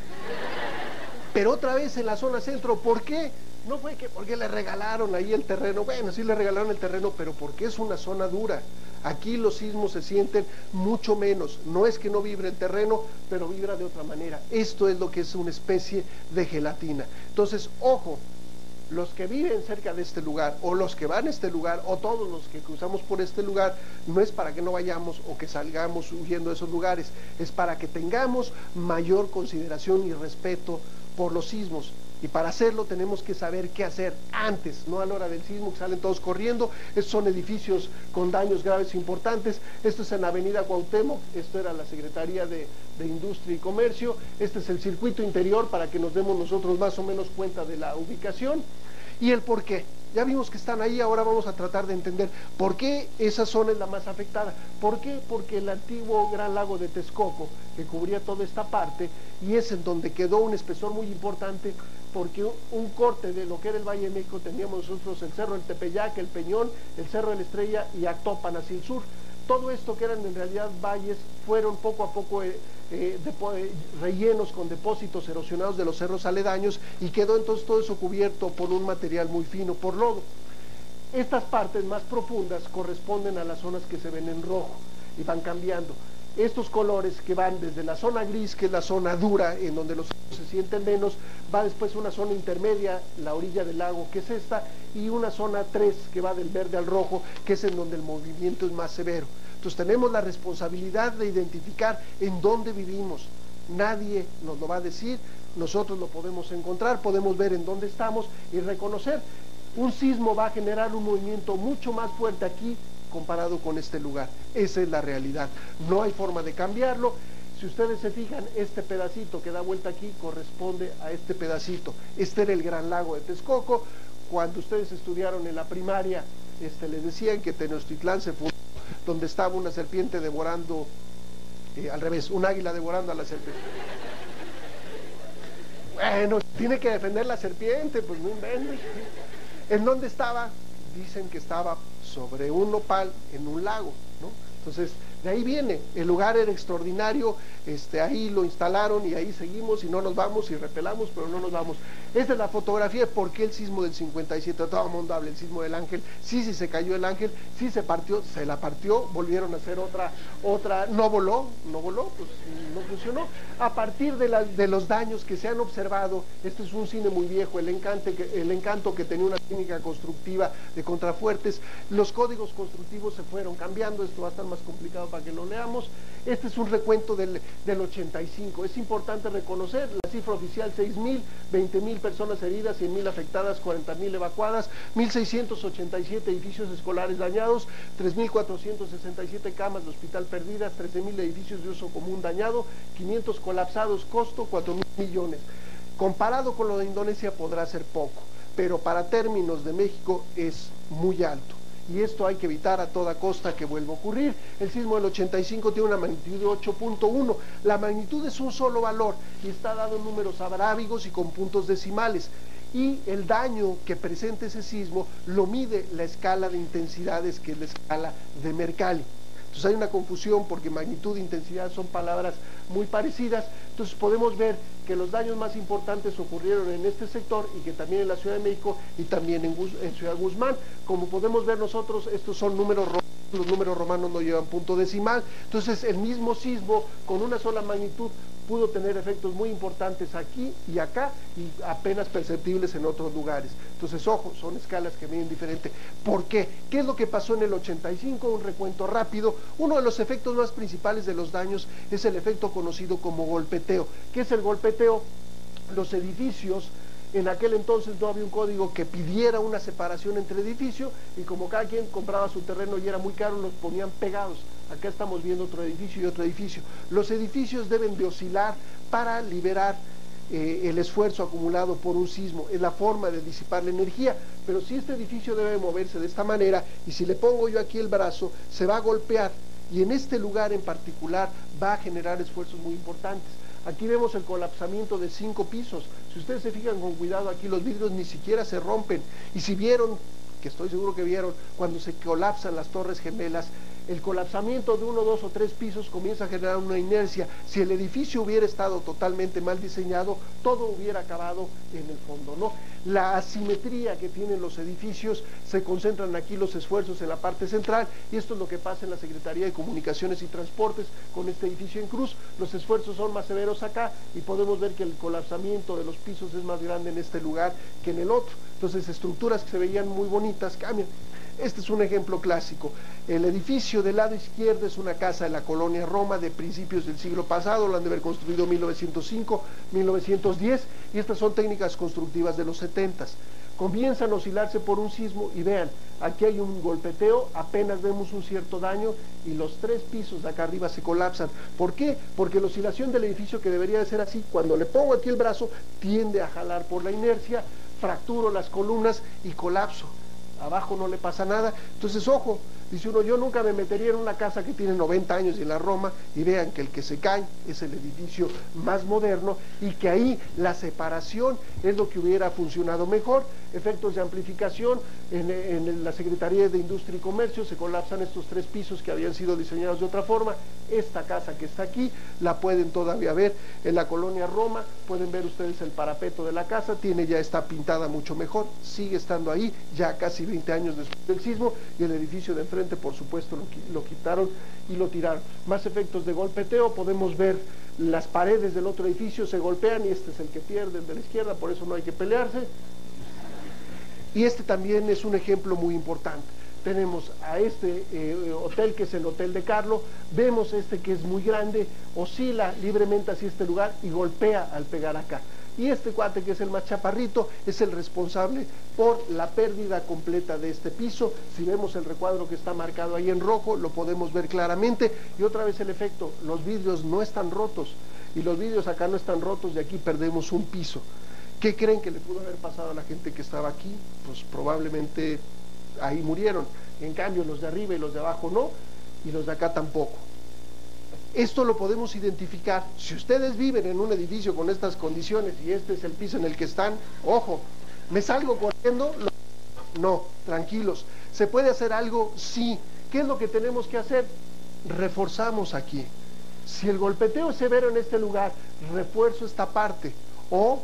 Pero otra vez en la zona centro, ¿por qué? No fue que porque le regalaron ahí el terreno, bueno, sí le regalaron el terreno, pero porque es una zona dura. Aquí los sismos se sienten mucho menos, no es que no vibre el terreno, pero vibra de otra manera. Esto es lo que es una especie de gelatina. Entonces, ojo, los que viven cerca de este lugar, o los que van a este lugar, o todos los que cruzamos por este lugar, no es para que no vayamos o que salgamos huyendo de esos lugares, es para que tengamos mayor consideración y respeto por los sismos. Y para hacerlo tenemos que saber qué hacer antes, no a la hora del sismo, que salen todos corriendo. Estos son edificios con daños graves importantes. Esto es en Avenida Cuauhtémoc, esto era la Secretaría de, de Industria y Comercio. Este es el circuito interior para que nos demos nosotros más o menos cuenta de la ubicación y el por qué. Ya vimos que están ahí, ahora vamos a tratar de entender por qué esa zona es la más afectada. ¿Por qué? Porque el antiguo Gran Lago de Texcoco, que cubría toda esta parte, y es en donde quedó un espesor muy importante, porque un, un corte de lo que era el Valle de México, teníamos nosotros el Cerro del Tepeyac, el Peñón, el Cerro de la Estrella y Actopan hacia el sur. Todo esto que eran en realidad valles, fueron poco a poco eh, eh, eh, rellenos con depósitos erosionados de los cerros aledaños y quedó entonces todo eso cubierto por un material muy fino, por lodo. Estas partes más profundas corresponden a las zonas que se ven en rojo y van cambiando. Estos colores que van desde la zona gris, que es la zona dura, en donde los se sienten menos, va después una zona intermedia, la orilla del lago, que es esta, y una zona tres, que va del verde al rojo, que es en donde el movimiento es más severo. Entonces tenemos la responsabilidad de identificar en dónde vivimos. Nadie nos lo va a decir, nosotros lo podemos encontrar, podemos ver en dónde estamos y reconocer. Un sismo va a generar un movimiento mucho más fuerte aquí comparado con este lugar. Esa es la realidad, no hay forma de cambiarlo. Si ustedes se fijan, este pedacito que da vuelta aquí corresponde a este pedacito. Este era el Gran Lago de Texcoco. Cuando ustedes estudiaron en la primaria, este, les decían que Tenochtitlán se fundó donde estaba una serpiente devorando, eh, al revés, un águila devorando a la serpiente. Bueno, tiene que defender la serpiente, pues no inventes. ¿En dónde estaba? Dicen que estaba sobre un nopal en un lago, ¿no? Entonces, de ahí viene, el lugar era extraordinario, este, ahí lo instalaron y ahí seguimos y no nos vamos y repelamos, pero no nos vamos. Esta es la fotografía de por qué el sismo del cincuenta y siete, todo el mundo habla, el sismo del Ángel, sí, sí se cayó el Ángel, sí se partió, se la partió, volvieron a hacer otra, otra, no voló, no voló, pues no funcionó. A partir de, la, de los daños que se han observado, este es un cine muy viejo, el, encante que, el encanto que tenía una técnica constructiva de contrafuertes, los códigos constructivos se fueron cambiando, esto va a estar más complicado para que lo leamos. Este es un recuento del, del ochenta y cinco, es importante reconocer la cifra oficial: seis mil, veinte mil personas heridas, cien mil afectadas, cuarenta mil evacuadas, mil seiscientos ochenta y siete edificios escolares dañados, tres mil cuatrocientas sesenta y siete camas de hospital perdidas, trece mil edificios de uso común dañado, quinientos colapsados, costo cuatro mil millones. Comparado con lo de Indonesia podrá ser poco, pero para términos de México es muy alto. Y esto hay que evitar a toda costa que vuelva a ocurrir. El sismo del ochenta y cinco tiene una magnitud de ocho punto uno. La magnitud es un solo valor y está dado en números arábigos y con puntos decimales. Y el daño que presenta ese sismo lo mide la escala de intensidades, que es la escala de Mercalli. Entonces hay una confusión porque magnitud e intensidad son palabras muy parecidas. Entonces podemos ver que los daños más importantes ocurrieron en este sector y que también en la Ciudad de México y también en, Guz en Ciudad Guzmán. Como podemos ver nosotros, estos son números romanos, los números romanos no llevan punto decimal. Entonces el mismo sismo con una sola magnitud pudo tener efectos muy importantes aquí y acá y apenas perceptibles en otros lugares. Entonces, ojo, son escalas que miden diferente. ¿Por qué? ¿Qué es lo que pasó en el ochenta y cinco? Un recuento rápido. Uno de los efectos más principales de los daños es el efecto conocido como golpeteo. ¿Qué es el golpeteo? Los edificios, en aquel entonces no había un código que pidiera una separación entre edificios y como cada quien compraba su terreno y era muy caro, los ponían pegados. Acá estamos viendo otro edificio y otro edificio. Los edificios deben de oscilar para liberar eh, el esfuerzo acumulado por un sismo. Es la forma de disipar la energía. Pero si este edificio debe moverse de esta manera y si le pongo yo aquí el brazo, se va a golpear y en este lugar en particular va a generar esfuerzos muy importantes. Aquí vemos el colapsamiento de cinco pisos. Si ustedes se fijan con cuidado, aquí los vidrios ni siquiera se rompen. Y si vieron, que estoy seguro que vieron, cuando se colapsan las Torres Gemelas, el colapsamiento de uno, dos o tres pisos comienza a generar una inercia. Si el edificio hubiera estado totalmente mal diseñado, todo hubiera acabado en el fondo, ¿no? La asimetría que tienen los edificios, se concentran aquí los esfuerzos en la parte central, y esto es lo que pasa en la Secretaría de Comunicaciones y Transportes con este edificio en cruz. Los esfuerzos son más severos acá y podemos ver que el colapsamiento de los pisos es más grande en este lugar que en el otro. Entonces, estructuras que se veían muy bonitas cambian. Este es un ejemplo clásico. El edificio del lado izquierdo es una casa de la colonia Roma de principios del siglo pasado, lo han de haber construido en mil novecientos cinco, mil novecientos diez, y estas son técnicas constructivas de los setentas. Comienzan a oscilarse por un sismo y vean, aquí hay un golpeteo, apenas vemos un cierto daño y los tres pisos de acá arriba se colapsan. ¿Por qué? Porque la oscilación del edificio, que debería de ser así, cuando le pongo aquí el brazo, tiende a jalar por la inercia, fracturo las columnas y colapso. Abajo no le pasa nada. Entonces, ojo, dice uno, yo nunca me metería en una casa que tiene noventa años y en la Roma, y vean que el que se cae es el edificio más moderno y que ahí la separación es lo que hubiera funcionado mejor. Efectos de amplificación, en, en la Secretaría de Industria y Comercio se colapsan estos tres pisos que habían sido diseñados de otra forma. Esta casa que está aquí la pueden todavía ver en la colonia Roma, pueden ver ustedes el parapeto de la casa, tiene ya está pintada mucho mejor, sigue estando ahí ya casi veinte años después del sismo, y el edificio de enfrente por supuesto lo, lo quitaron y lo tiraron. Más efectos de golpeteo, podemos ver las paredes del otro edificio se golpean y este es el que pierde, el de la izquierda, por eso no hay que pelearse. Y este también es un ejemplo muy importante. Tenemos a este eh, hotel que es el Hotel de Carlo, vemos este que es muy grande, oscila libremente hacia este lugar y golpea al pegar acá. Y este cuate que es el más chaparrito es el responsable por la pérdida completa de este piso. Si vemos el recuadro que está marcado ahí en rojo, lo podemos ver claramente. Y otra vez el efecto, los vidrios no están rotos, y los vidrios acá no están rotos, y aquí perdemos un piso. ¿Qué creen que le pudo haber pasado a la gente que estaba aquí? Pues probablemente ahí murieron. En cambio los de arriba y los de abajo no, y los de acá tampoco. Esto lo podemos identificar. Si ustedes viven en un edificio con estas condiciones y este es el piso en el que están, ojo, ¿me salgo corriendo? No, tranquilos. ¿Se puede hacer algo? Sí. ¿Qué es lo que tenemos que hacer? reforzamos aquí. Si el golpeteo es severo en este lugar, refuerzo esta parte, o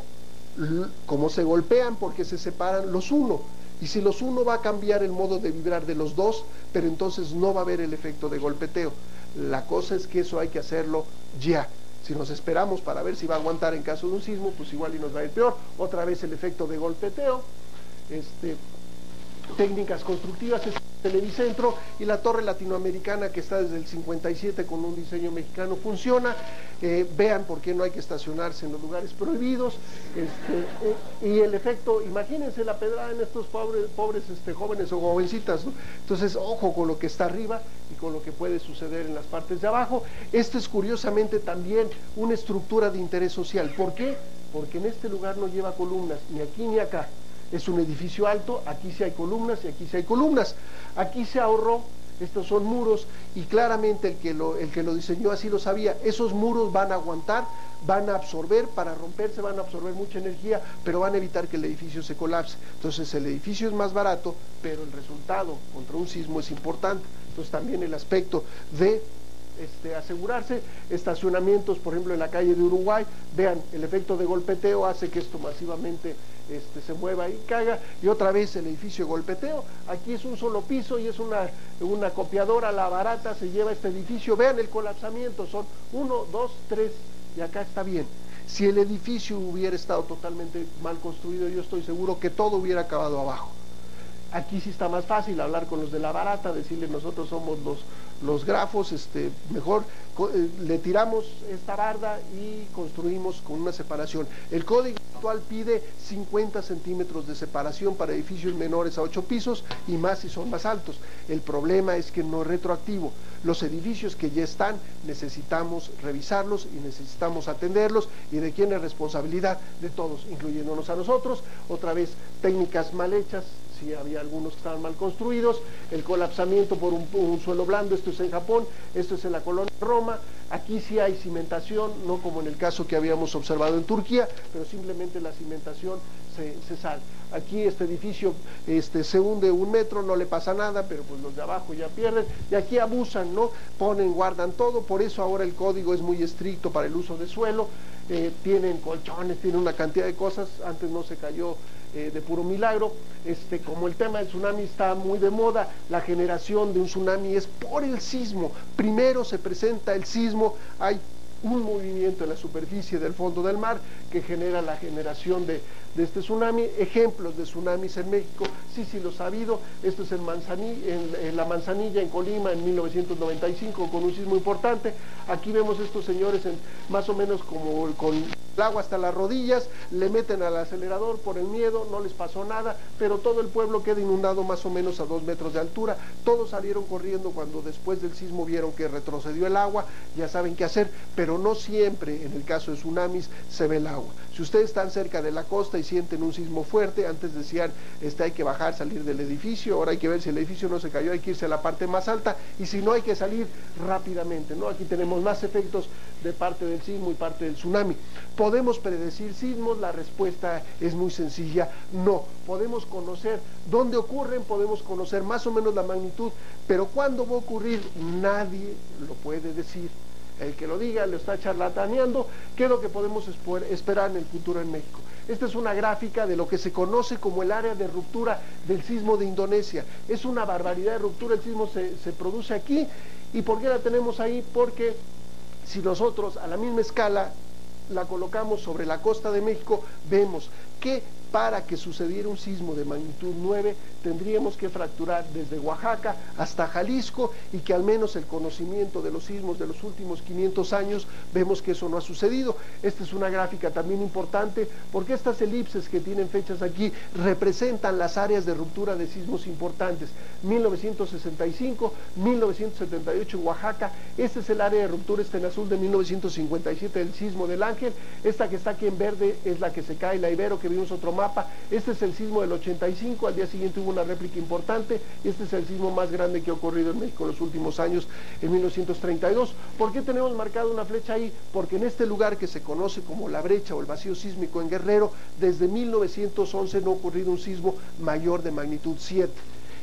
como se golpean porque se separan, los uno. Y si los uno va a cambiar el modo de vibrar de los dos, pero entonces no va a haber el efecto de golpeteo. La cosa es que eso hay que hacerlo ya. Si nos esperamos para ver si va a aguantar en caso de un sismo, pues igual y nos va a ir peor. Otra vez el efecto de golpeteo. Este, técnicas constructivas, es Televicentro, y la torre latinoamericana que está desde el cincuenta y siete con un diseño mexicano funciona. Eh, vean por qué no hay que estacionarse en los lugares prohibidos. Este, eh, y el efecto, imagínense la pedrada en estos pobres, pobres este, jóvenes o jovencitas, ¿no? Entonces, ojo con lo que está arriba y con lo que puede suceder en las partes de abajo. Esto es curiosamente también una estructura de interés social. ¿Por qué? Porque en este lugar no lleva columnas, ni aquí ni acá. Es un edificio alto, aquí sí hay columnas y aquí sí hay columnas. Aquí se ahorró, estos son muros, y claramente el que lo, el que lo diseñó así lo sabía. Esos muros van a aguantar, van a absorber, para romperse van a absorber mucha energía, pero van a evitar que el edificio se colapse. Entonces el edificio es más barato, pero el resultado contra un sismo es importante. Entonces también el aspecto de Este, asegurarse, estacionamientos, por ejemplo en la calle de Uruguay, vean, el efecto de golpeteo hace que esto masivamente este, se mueva y caiga, y otra vez el edificio de golpeteo. Aquí es un solo piso y es una, una copiadora, la barata se lleva este edificio. Vean el colapsamiento, son uno, dos, tres, y acá está bien. Si el edificio hubiera estado totalmente mal construido, yo estoy seguro que todo hubiera acabado abajo. Aquí sí está más fácil hablar con los de la barata, decirles nosotros somos los, los grafos, este, mejor eh, le tiramos esta barda y construimos con una separación. El código actual pide cincuenta centímetros de separación para edificios menores a ocho pisos y más si son más altos. El problema es que no es retroactivo. Los edificios que ya están necesitamos revisarlos y necesitamos atenderlos, y de quién es responsabilidad, de todos, incluyéndonos a nosotros. Otra vez, técnicas mal hechas, si había algunos que estaban mal construidos, el colapsamiento por un, un suelo blando, esto es en Japón, esto es en la colonia Roma. Aquí sí hay cimentación, no como en el caso que habíamos observado en Turquía, pero simplemente la cimentación se, se sale. Aquí este edificio este, se hunde un metro, no le pasa nada, pero pues los de abajo ya pierden, y aquí abusan, ¿no? Ponen, guardan todo. Por eso ahora el código es muy estricto para el uso de suelo. Eh, tienen colchones, tienen una cantidad de cosas. Antes no se cayó eh, de puro milagro. Este, como el tema del tsunami está muy de moda, la generación de un tsunami es por el sismo. Primero se presenta el sismo, hay un movimiento en la superficie del fondo del mar que genera la generación de, de este tsunami. Ejemplos de tsunamis en México, sí, sí los ha habido. Esto es en, Manzanilla, en, en la Manzanilla, en Colima, en mil novecientos noventa y cinco, con un sismo importante. Aquí vemos estos señores en, más o menos como con el agua hasta las rodillas, le meten al acelerador por el miedo, no les pasó nada, pero todo el pueblo queda inundado más o menos a dos metros de altura. Todos salieron corriendo cuando después del sismo vieron que retrocedió el agua, ya saben qué hacer, pero no siempre en el caso de tsunamis se ve el agua. Si ustedes están cerca de la costa y sienten un sismo fuerte, antes decían, este, hay que bajar, salir del edificio, ahora hay que ver si el edificio no se cayó, hay que irse a la parte más alta, y si no, hay que salir rápidamente, ¿no? Aquí tenemos más efectos de parte del sismo y parte del tsunami. ¿Podemos predecir sismos? La respuesta es muy sencilla, no. Podemos conocer dónde ocurren, podemos conocer más o menos la magnitud, pero cuándo va a ocurrir, nadie lo puede decir. El que lo diga lo está charlataneando. ¿Qué es lo que podemos esperar en el futuro en México? Esta es una gráfica de lo que se conoce como el área de ruptura del sismo de Indonesia. Es una barbaridad de ruptura, el sismo se, se produce aquí. ¿Y por qué la tenemos ahí? Porque si nosotros a la misma escala la colocamos sobre la costa de México, vemos que para que sucediera un sismo de magnitud nueve tendríamos que fracturar desde Oaxaca hasta Jalisco, y que al menos el conocimiento de los sismos de los últimos quinientos años vemos que eso no ha sucedido. Esta es una gráfica también importante porque estas elipses que tienen fechas aquí representan las áreas de ruptura de sismos importantes. mil novecientos sesenta y cinco, mil novecientos setenta y ocho en Oaxaca, este es el área de ruptura, está en azul, de mil novecientos cincuenta y siete del sismo del Ángel. Esta que está aquí en verde es la que se cae, la Ibero, que vimos otro mapa. Este es el sismo del ochenta y cinco, al día siguiente hubo una réplica importante, y este es el sismo más grande que ha ocurrido en México en los últimos años, en mil novecientos treinta y dos. ¿Por qué tenemos marcada una flecha ahí? Porque en este lugar que se conoce como la brecha o el vacío sísmico en Guerrero, desde mil novecientos once no ha ocurrido un sismo mayor de magnitud siete.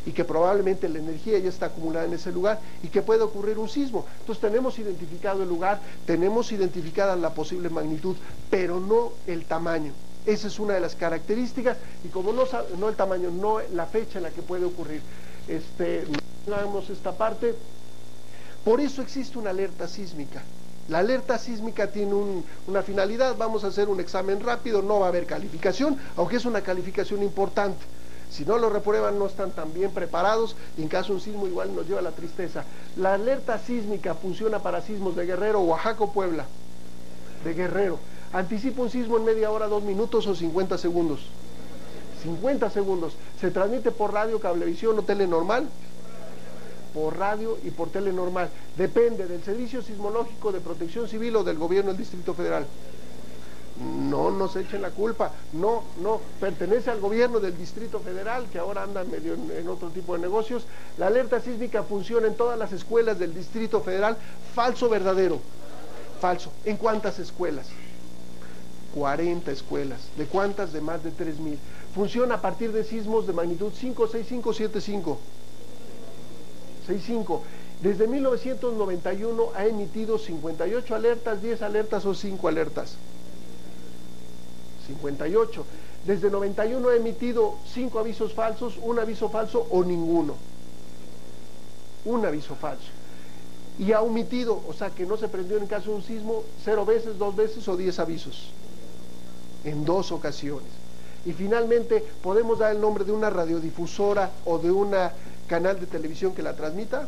y que probablemente la energía ya está acumulada en ese lugar y que puede ocurrir un sismo. Entonces tenemos identificado el lugar, tenemos identificada la posible magnitud, pero no el tamaño. Esa es una de las características, y como no, no el tamaño, no la fecha en la que puede ocurrir. Este, vamos esta parte. Por eso existe una alerta sísmica. La alerta sísmica tiene un, una finalidad. Vamos a hacer un examen rápido, no va a haber calificación, aunque es una calificación importante. Si no lo reprueban, no están tan bien preparados, y en caso de un sismo igual nos lleva a la tristeza. La alerta sísmica funciona para sismos de Guerrero, Oaxaca o Puebla. De Guerrero. ¿Anticipa un sismo en media hora, dos minutos o cincuenta segundos? cincuenta segundos. ¿Se transmite por radio, cablevisión o tele normal? Por radio y por tele normal. Depende del Servicio Sismológico de Protección Civil o del Gobierno del Distrito Federal. No nos echen la culpa, no, no, pertenece al gobierno del Distrito Federal, que ahora anda medio en, en otro tipo de negocios. La alerta sísmica funciona en todas las escuelas del Distrito Federal. ¿Falso o verdadero? Falso. ¿En cuántas escuelas? cuarenta escuelas. ¿De cuántas? De más de tres mil. Funciona a partir de sismos de magnitud cinco, seis, cinco, siete, cinco. seis, cinco. Desde mil novecientos noventa y uno ha emitido cincuenta y ocho alertas, diez alertas o cinco alertas. cincuenta y ocho. Desde noventa y uno ha emitido cinco avisos falsos, un aviso falso o ninguno. Un aviso falso. Y ha omitido, o sea que no se prendió en caso de un sismo, cero veces, dos veces o diez avisos. En dos ocasiones. Y finalmente, ¿podemos dar el nombre de una radiodifusora o de un canal de televisión que la transmita?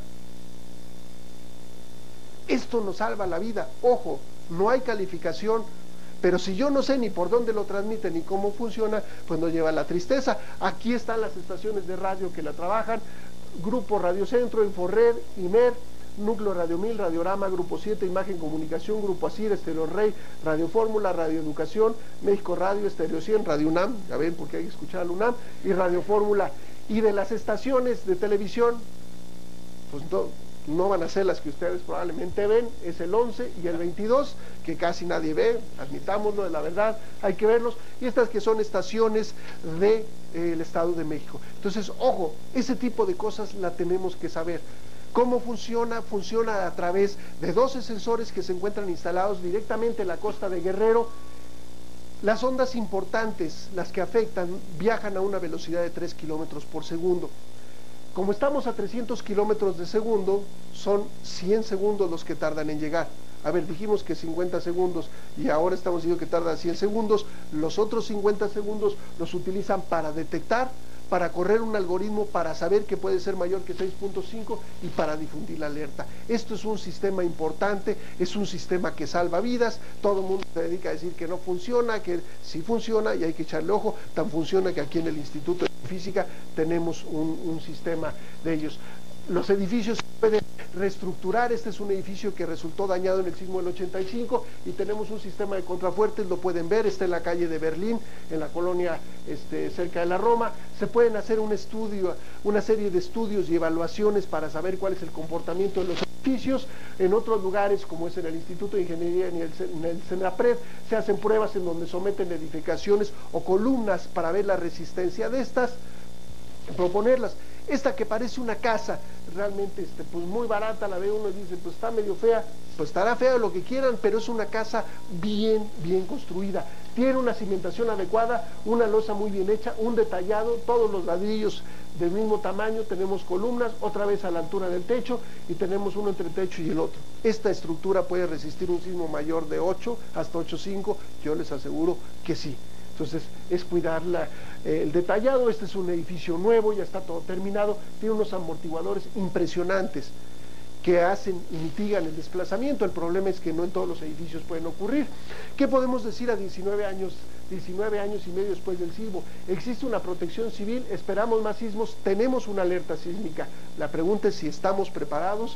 Esto nos salva la vida. Ojo, no hay calificación, pero si yo no sé ni por dónde lo transmiten ni cómo funciona, pues nos lleva a la tristeza. Aquí están las estaciones de radio que la trabajan: Grupo Radio Centro, Inforred, Imer, Núcleo Radio Mil, Radiorama, Grupo siete, Imagen Comunicación, Grupo Asir, Estéreo Rey, Radio Fórmula, Radio Educación, México Radio, Estéreo cien, Radio UNAM, ya ven porque hay que escuchar al UNAM, y Radio Fórmula. Y de las estaciones de televisión, pues no, no van a ser las que ustedes probablemente ven, es el once y el veintidós, que casi nadie ve, admitámoslo, de la verdad, hay que verlos, y estas que son estaciones del de, eh, Estado de México. Entonces, ojo, ese tipo de cosas la tenemos que saber. ¿Cómo funciona? Funciona a través de doce sensores que se encuentran instalados directamente en la costa de Guerrero. Las ondas importantes, las que afectan, viajan a una velocidad de tres kilómetros por segundo. Como estamos a trescientos kilómetros de segundo, son cien segundos los que tardan en llegar. A ver, dijimos que cincuenta segundos y ahora estamos diciendo que tardan cien segundos. Los otros cincuenta segundos los utilizan para detectar, para correr un algoritmo, para saber que puede ser mayor que seis punto cinco y para difundir la alerta. Esto es un sistema importante, es un sistema que salva vidas. Todo el mundo se dedica a decir que no funciona, que sí funciona y hay que echarle ojo. Tan funciona que aquí en el Instituto de Física tenemos un, un sistema de ellos. Los edificios se pueden reestructurar. Este es un edificio que resultó dañado en el sismo del ochenta y cinco y tenemos un sistema de contrafuertes, lo pueden ver, está en la calle de Berlín, en la colonia este, cerca de la Roma. Se pueden hacer un estudio, una serie de estudios y evaluaciones para saber cuál es el comportamiento de los edificios. En otros lugares, como es en el Instituto de Ingeniería y en el CENAPRED, se hacen pruebas en donde someten edificaciones o columnas para ver la resistencia de estas, proponerlas. Esta que parece una casa, realmente este, pues muy barata, la ve uno y dice, pues está medio fea, pues estará fea lo que quieran, pero es una casa bien, bien construida. Tiene una cimentación adecuada, una losa muy bien hecha, un detallado, todos los ladrillos del mismo tamaño, tenemos columnas, otra vez a la altura del techo, y tenemos uno entre el techo y el otro. Esta estructura puede resistir un sismo mayor de ocho hasta ocho punto cinco, yo les aseguro que sí. Entonces, es cuidar la, eh, el detallado. Este es un edificio nuevo, ya está todo terminado, tiene unos amortiguadores impresionantes que hacen y mitigan el desplazamiento. El problema es que no en todos los edificios pueden ocurrir. ¿Qué podemos decir a diecinueve años, diecinueve años y medio después del sismo? Existe una protección civil, esperamos más sismos, tenemos una alerta sísmica. La pregunta es si estamos preparados,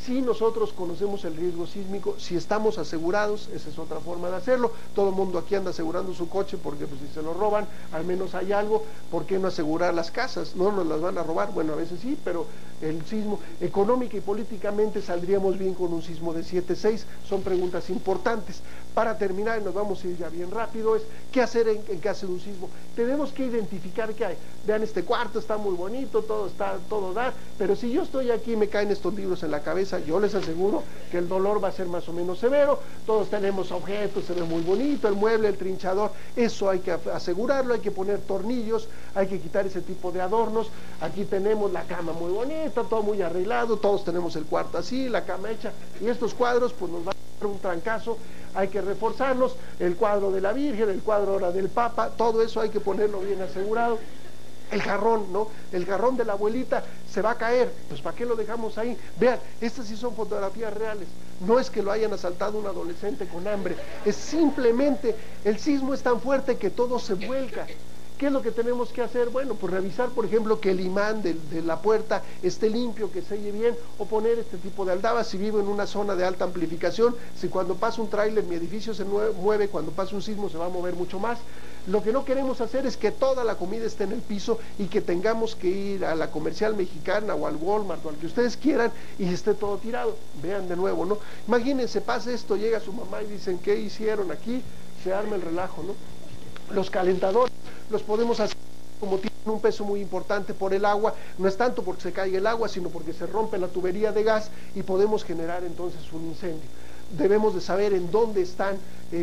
Si nosotros conocemos el riesgo sísmico, si estamos asegurados, esa es otra forma de hacerlo. Todo el mundo aquí anda asegurando su coche porque pues, si se lo roban, al menos hay algo. ¿Por qué no asegurar las casas? No nos las van a robar, bueno, a veces sí, pero el sismo, económica y políticamente saldríamos bien con un sismo de siete seis. Son preguntas importantes. Para terminar, y nos vamos a ir ya bien rápido, es ¿qué hacer en, en caso de un sismo? Tenemos que identificar qué hay. Vean, este cuarto está muy bonito, todo está, todo da, pero si yo estoy aquí y me caen estos libros en la cabeza, yo les aseguro que el dolor va a ser más o menos severo. Todos tenemos objetos, se ve muy bonito, el mueble, el trinchador, eso hay que asegurarlo, hay que poner tornillos, hay que quitar ese tipo de adornos. Aquí tenemos la cama muy bonita, todo muy arreglado, todos tenemos el cuarto así, la cama hecha, y estos cuadros pues nos van a dar un trancazo. Hay que reforzarlos, el cuadro de la Virgen, el cuadro ahora del Papa, todo eso hay que ponerlo bien asegurado. El jarrón, ¿no? El jarrón de la abuelita se va a caer, pues ¿para qué lo dejamos ahí? Vean, estas sí son fotografías reales, no es que lo hayan asaltado un adolescente con hambre, es simplemente, el sismo es tan fuerte que todo se vuelca. ¿Qué es lo que tenemos que hacer? Bueno, pues revisar, por ejemplo, que el imán de, de la puerta esté limpio, que selle bien, o poner este tipo de aldabas. Si vivo en una zona de alta amplificación, si cuando pasa un tráiler mi edificio se mueve, cuando pasa un sismo se va a mover mucho más. Lo que no queremos hacer es que toda la comida esté en el piso y que tengamos que ir a la Comercial Mexicana o al Walmart o al que ustedes quieran y esté todo tirado. Vean de nuevo, ¿no? Imagínense, pasa esto, llega su mamá y dicen, ¿qué hicieron aquí? Se arma el relajo, ¿no? Los calentadores los podemos hacer como tienen un peso muy importante por el agua, no es tanto porque se caiga el agua, sino porque se rompe la tubería de gas y podemos generar entonces un incendio. Debemos de saber en dónde están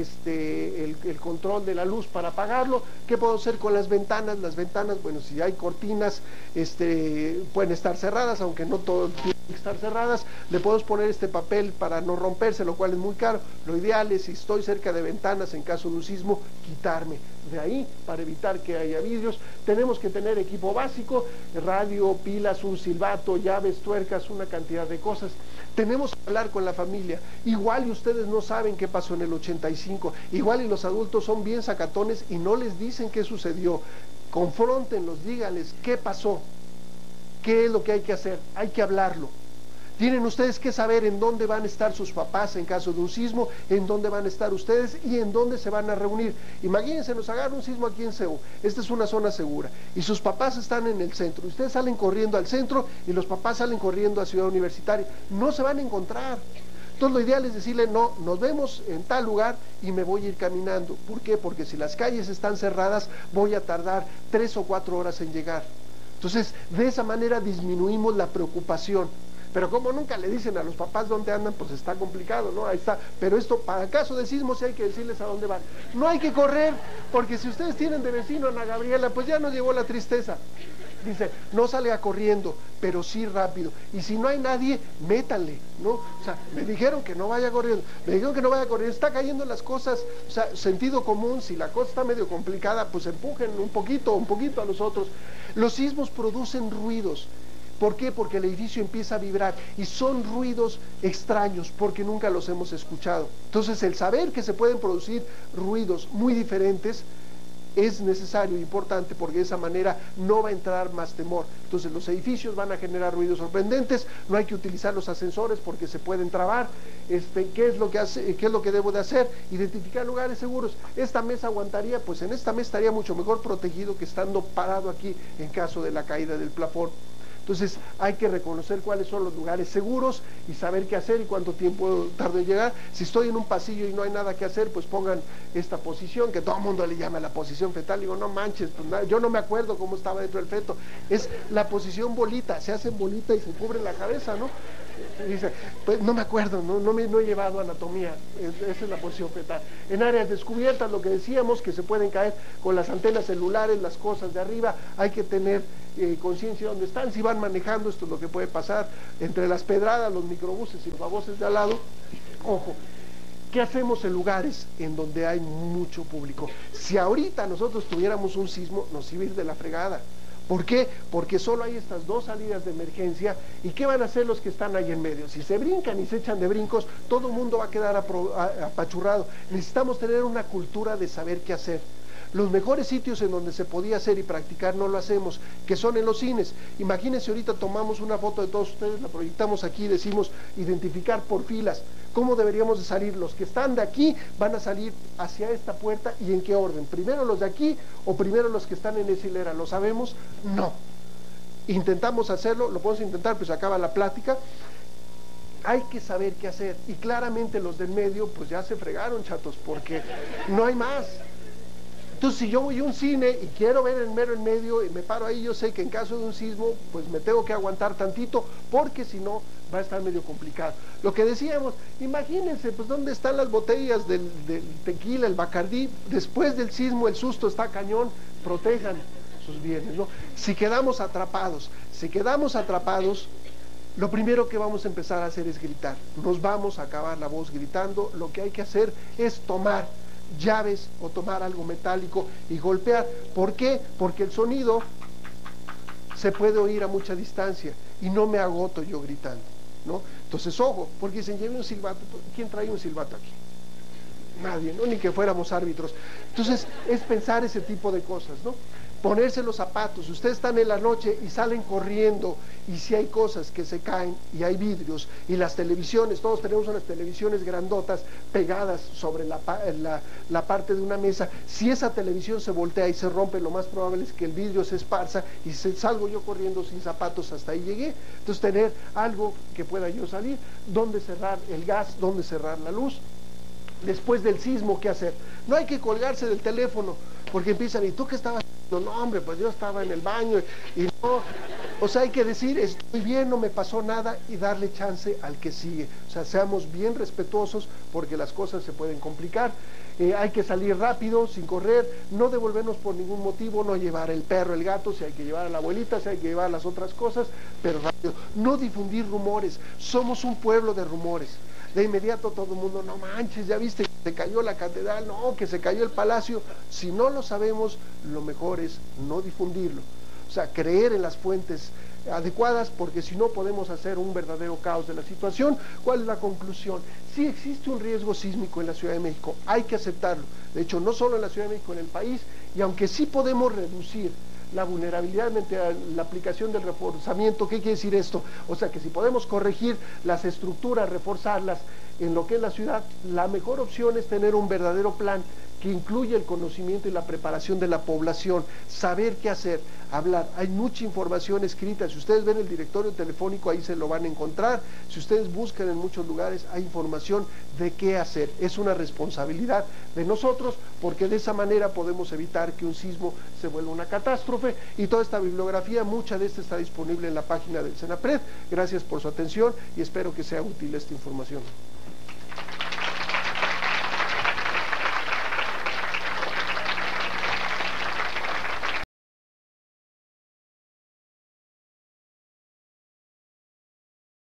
este, el, el control de la luz para apagarlo. ¿Qué puedo hacer con las ventanas? Las ventanas, bueno, si hay cortinas, este, pueden estar cerradas, aunque no todo tiene que estar cerradas. Le podemos poner este papel para no romperse, lo cual es muy caro. Lo ideal es, si estoy cerca de ventanas en caso de un sismo, quitarme de ahí para evitar que haya vidrios. Tenemos que tener equipo básico, radio, pilas, un silbato, llaves, tuercas, una cantidad de cosas. Tenemos que hablar con la familia. Igual y ustedes no saben qué pasó en el ochenta y cinco, igual y los adultos son bien sacatones y no les dicen qué sucedió. Confróntenlos, díganles qué pasó, qué es lo que hay que hacer, hay que hablarlo. Tienen ustedes que saber en dónde van a estar sus papás en caso de un sismo, en dónde van a estar ustedes y en dónde se van a reunir. Imagínense, nos agarra un sismo aquí en C E U, esta es una zona segura, y sus papás están en el centro, ustedes salen corriendo al centro y los papás salen corriendo a Ciudad Universitaria, no se van a encontrar. Entonces lo ideal es decirle, no, nos vemos en tal lugar y me voy a ir caminando. ¿Por qué? Porque si las calles están cerradas, voy a tardar tres o cuatro horas en llegar. Entonces, de esa manera disminuimos la preocupación. Pero como nunca le dicen a los papás dónde andan, pues está complicado, ¿no? Ahí está. Pero esto, para caso de sismo, sí hay que decirles a dónde van. No hay que correr, porque si ustedes tienen de vecino a Ana Gabriela, pues ya nos llevó la tristeza. Dice, no salga corriendo, pero sí rápido. Y si no hay nadie, métanle, ¿no? O sea, me dijeron que no vaya corriendo, me dijeron que no vaya corriendo, está cayendo las cosas, o sea, sentido común, si la cosa está medio complicada, pues empujen un poquito, un poquito a los otros. Los sismos producen ruidos. ¿Por qué? Porque el edificio empieza a vibrar y son ruidos extraños porque nunca los hemos escuchado. Entonces, el saber que se pueden producir ruidos muy diferentes es necesario e importante, porque de esa manera no va a entrar más temor. Entonces los edificios van a generar ruidos sorprendentes, no hay que utilizar los ascensores porque se pueden trabar. Este, ¿qué es lo que hace, qué es lo que debo de hacer? Identificar lugares seguros. Esta mesa aguantaría, pues en esta mesa estaría mucho mejor protegido que estando parado aquí en caso de la caída del plafón. Entonces hay que reconocer cuáles son los lugares seguros y saber qué hacer y cuánto tiempo tardo en llegar. Si estoy en un pasillo y no hay nada que hacer, pues pongan esta posición, que todo el mundo le llama la posición fetal. Digo, no manches, pues nada, yo no me acuerdo cómo estaba dentro del feto. Es la posición bolita, se hace bolita y se cubre la cabeza, ¿no? Dice, pues no me acuerdo, no, no, me, no he llevado anatomía, es, esa es la posición fetal. En áreas descubiertas, lo que decíamos, que se pueden caer con las antenas celulares, las cosas de arriba, hay que tener eh, conciencia de dónde están. Si van manejando, esto es lo que puede pasar entre las pedradas, los microbuses y los baboses de al lado. Ojo, ¿qué hacemos en lugares en donde hay mucho público? Si ahorita nosotros tuviéramos un sismo, nos iba a ir de la fregada. ¿Por qué? Porque solo hay estas dos salidas de emergencia. ¿Y qué van a hacer los que están ahí en medio? Si se brincan y se echan de brincos, todo el mundo va a quedar apachurrado. Necesitamos tener una cultura de saber qué hacer. Los mejores sitios en donde se podía hacer y practicar no lo hacemos, que son en los cines. Imagínense, ahorita tomamos una foto de todos ustedes, la proyectamos aquí y decimos identificar por filas. ¿Cómo deberíamos de salir? Los que están de aquí van a salir hacia esta puerta, ¿y en qué orden? ¿Primero los de aquí o primero los que están en esa hilera? ¿Lo sabemos? No. Intentamos hacerlo, lo podemos intentar, pues acaba la plática. Hay que saber qué hacer, y claramente los del medio pues ya se fregaron, chatos, porque no hay más. Entonces, si yo voy a un cine y quiero ver el mero en medio y me paro ahí, yo sé que en caso de un sismo pues me tengo que aguantar tantito, porque si no va a estar medio complicado. Lo que decíamos, imagínense pues dónde están las botellas del, del tequila, el Bacardí, después del sismo el susto está cañón, protejan sus bienes, ¿no? Si quedamos atrapados, si quedamos atrapados, lo primero que vamos a empezar a hacer es gritar. Nos vamos a acabar la voz gritando. Lo que hay que hacer es tomar llaves o tomar algo metálico y golpear. ¿Por qué? Porque el sonido se puede oír a mucha distancia y no me agoto yo gritando, ¿no? Entonces, ojo, porque dicen, lleve un silbato. ¿Quién trae un silbato aquí? Nadie, ¿no? Ni que fuéramos árbitros. Entonces, es pensar ese tipo de cosas, ¿no? Ponerse los zapatos. Ustedes están en la noche y salen corriendo, y si hay cosas que se caen y hay vidrios, y las televisiones, todos tenemos unas televisiones grandotas pegadas sobre la, la, la parte de una mesa. Si esa televisión se voltea y se rompe, lo más probable es que el vidrio se esparza y se, salgo yo corriendo sin zapatos, hasta ahí llegué. Entonces, tener algo que pueda yo salir, dónde cerrar el gas, dónde cerrar la luz. Después del sismo, ¿qué hacer? No hay que colgarse del teléfono, porque empiezan, ¿y tú qué estabas haciendo? No, hombre, pues yo estaba en el baño, y no, o sea, hay que decir, estoy bien, no me pasó nada, y darle chance al que sigue. O sea, seamos bien respetuosos, porque las cosas se pueden complicar. Eh, hay que salir rápido, sin correr, no devolvernos por ningún motivo, no llevar el perro, el gato, si hay que llevar a la abuelita, si hay que llevar las otras cosas, pero rápido. No difundir rumores, somos un pueblo de rumores. De inmediato todo el mundo, no manches, ya viste que se cayó la catedral, no, que se cayó el palacio. Si no lo sabemos, lo mejor es no difundirlo. O sea, creer en las fuentes adecuadas, porque si no podemos hacer un verdadero caos de la situación. ¿Cuál es la conclusión? Sí existe un riesgo sísmico en la Ciudad de México, hay que aceptarlo. De hecho, no solo en la Ciudad de México, en el país, y aunque sí podemos reducir la vulnerabilidad mediante la aplicación del reforzamiento. ¿Qué quiere decir esto? O sea, que si podemos corregir las estructuras, reforzarlas en lo que es la ciudad, la mejor opción es tener un verdadero plan que incluye el conocimiento y la preparación de la población, saber qué hacer, hablar. Hay mucha información escrita. Si ustedes ven el directorio telefónico, ahí se lo van a encontrar. Si ustedes buscan en muchos lugares, hay información de qué hacer. Es una responsabilidad de nosotros, porque de esa manera podemos evitar que un sismo se vuelva una catástrofe. Y toda esta bibliografía, mucha de esta está disponible en la página del CENAPRED. Gracias por su atención y espero que sea útil esta información.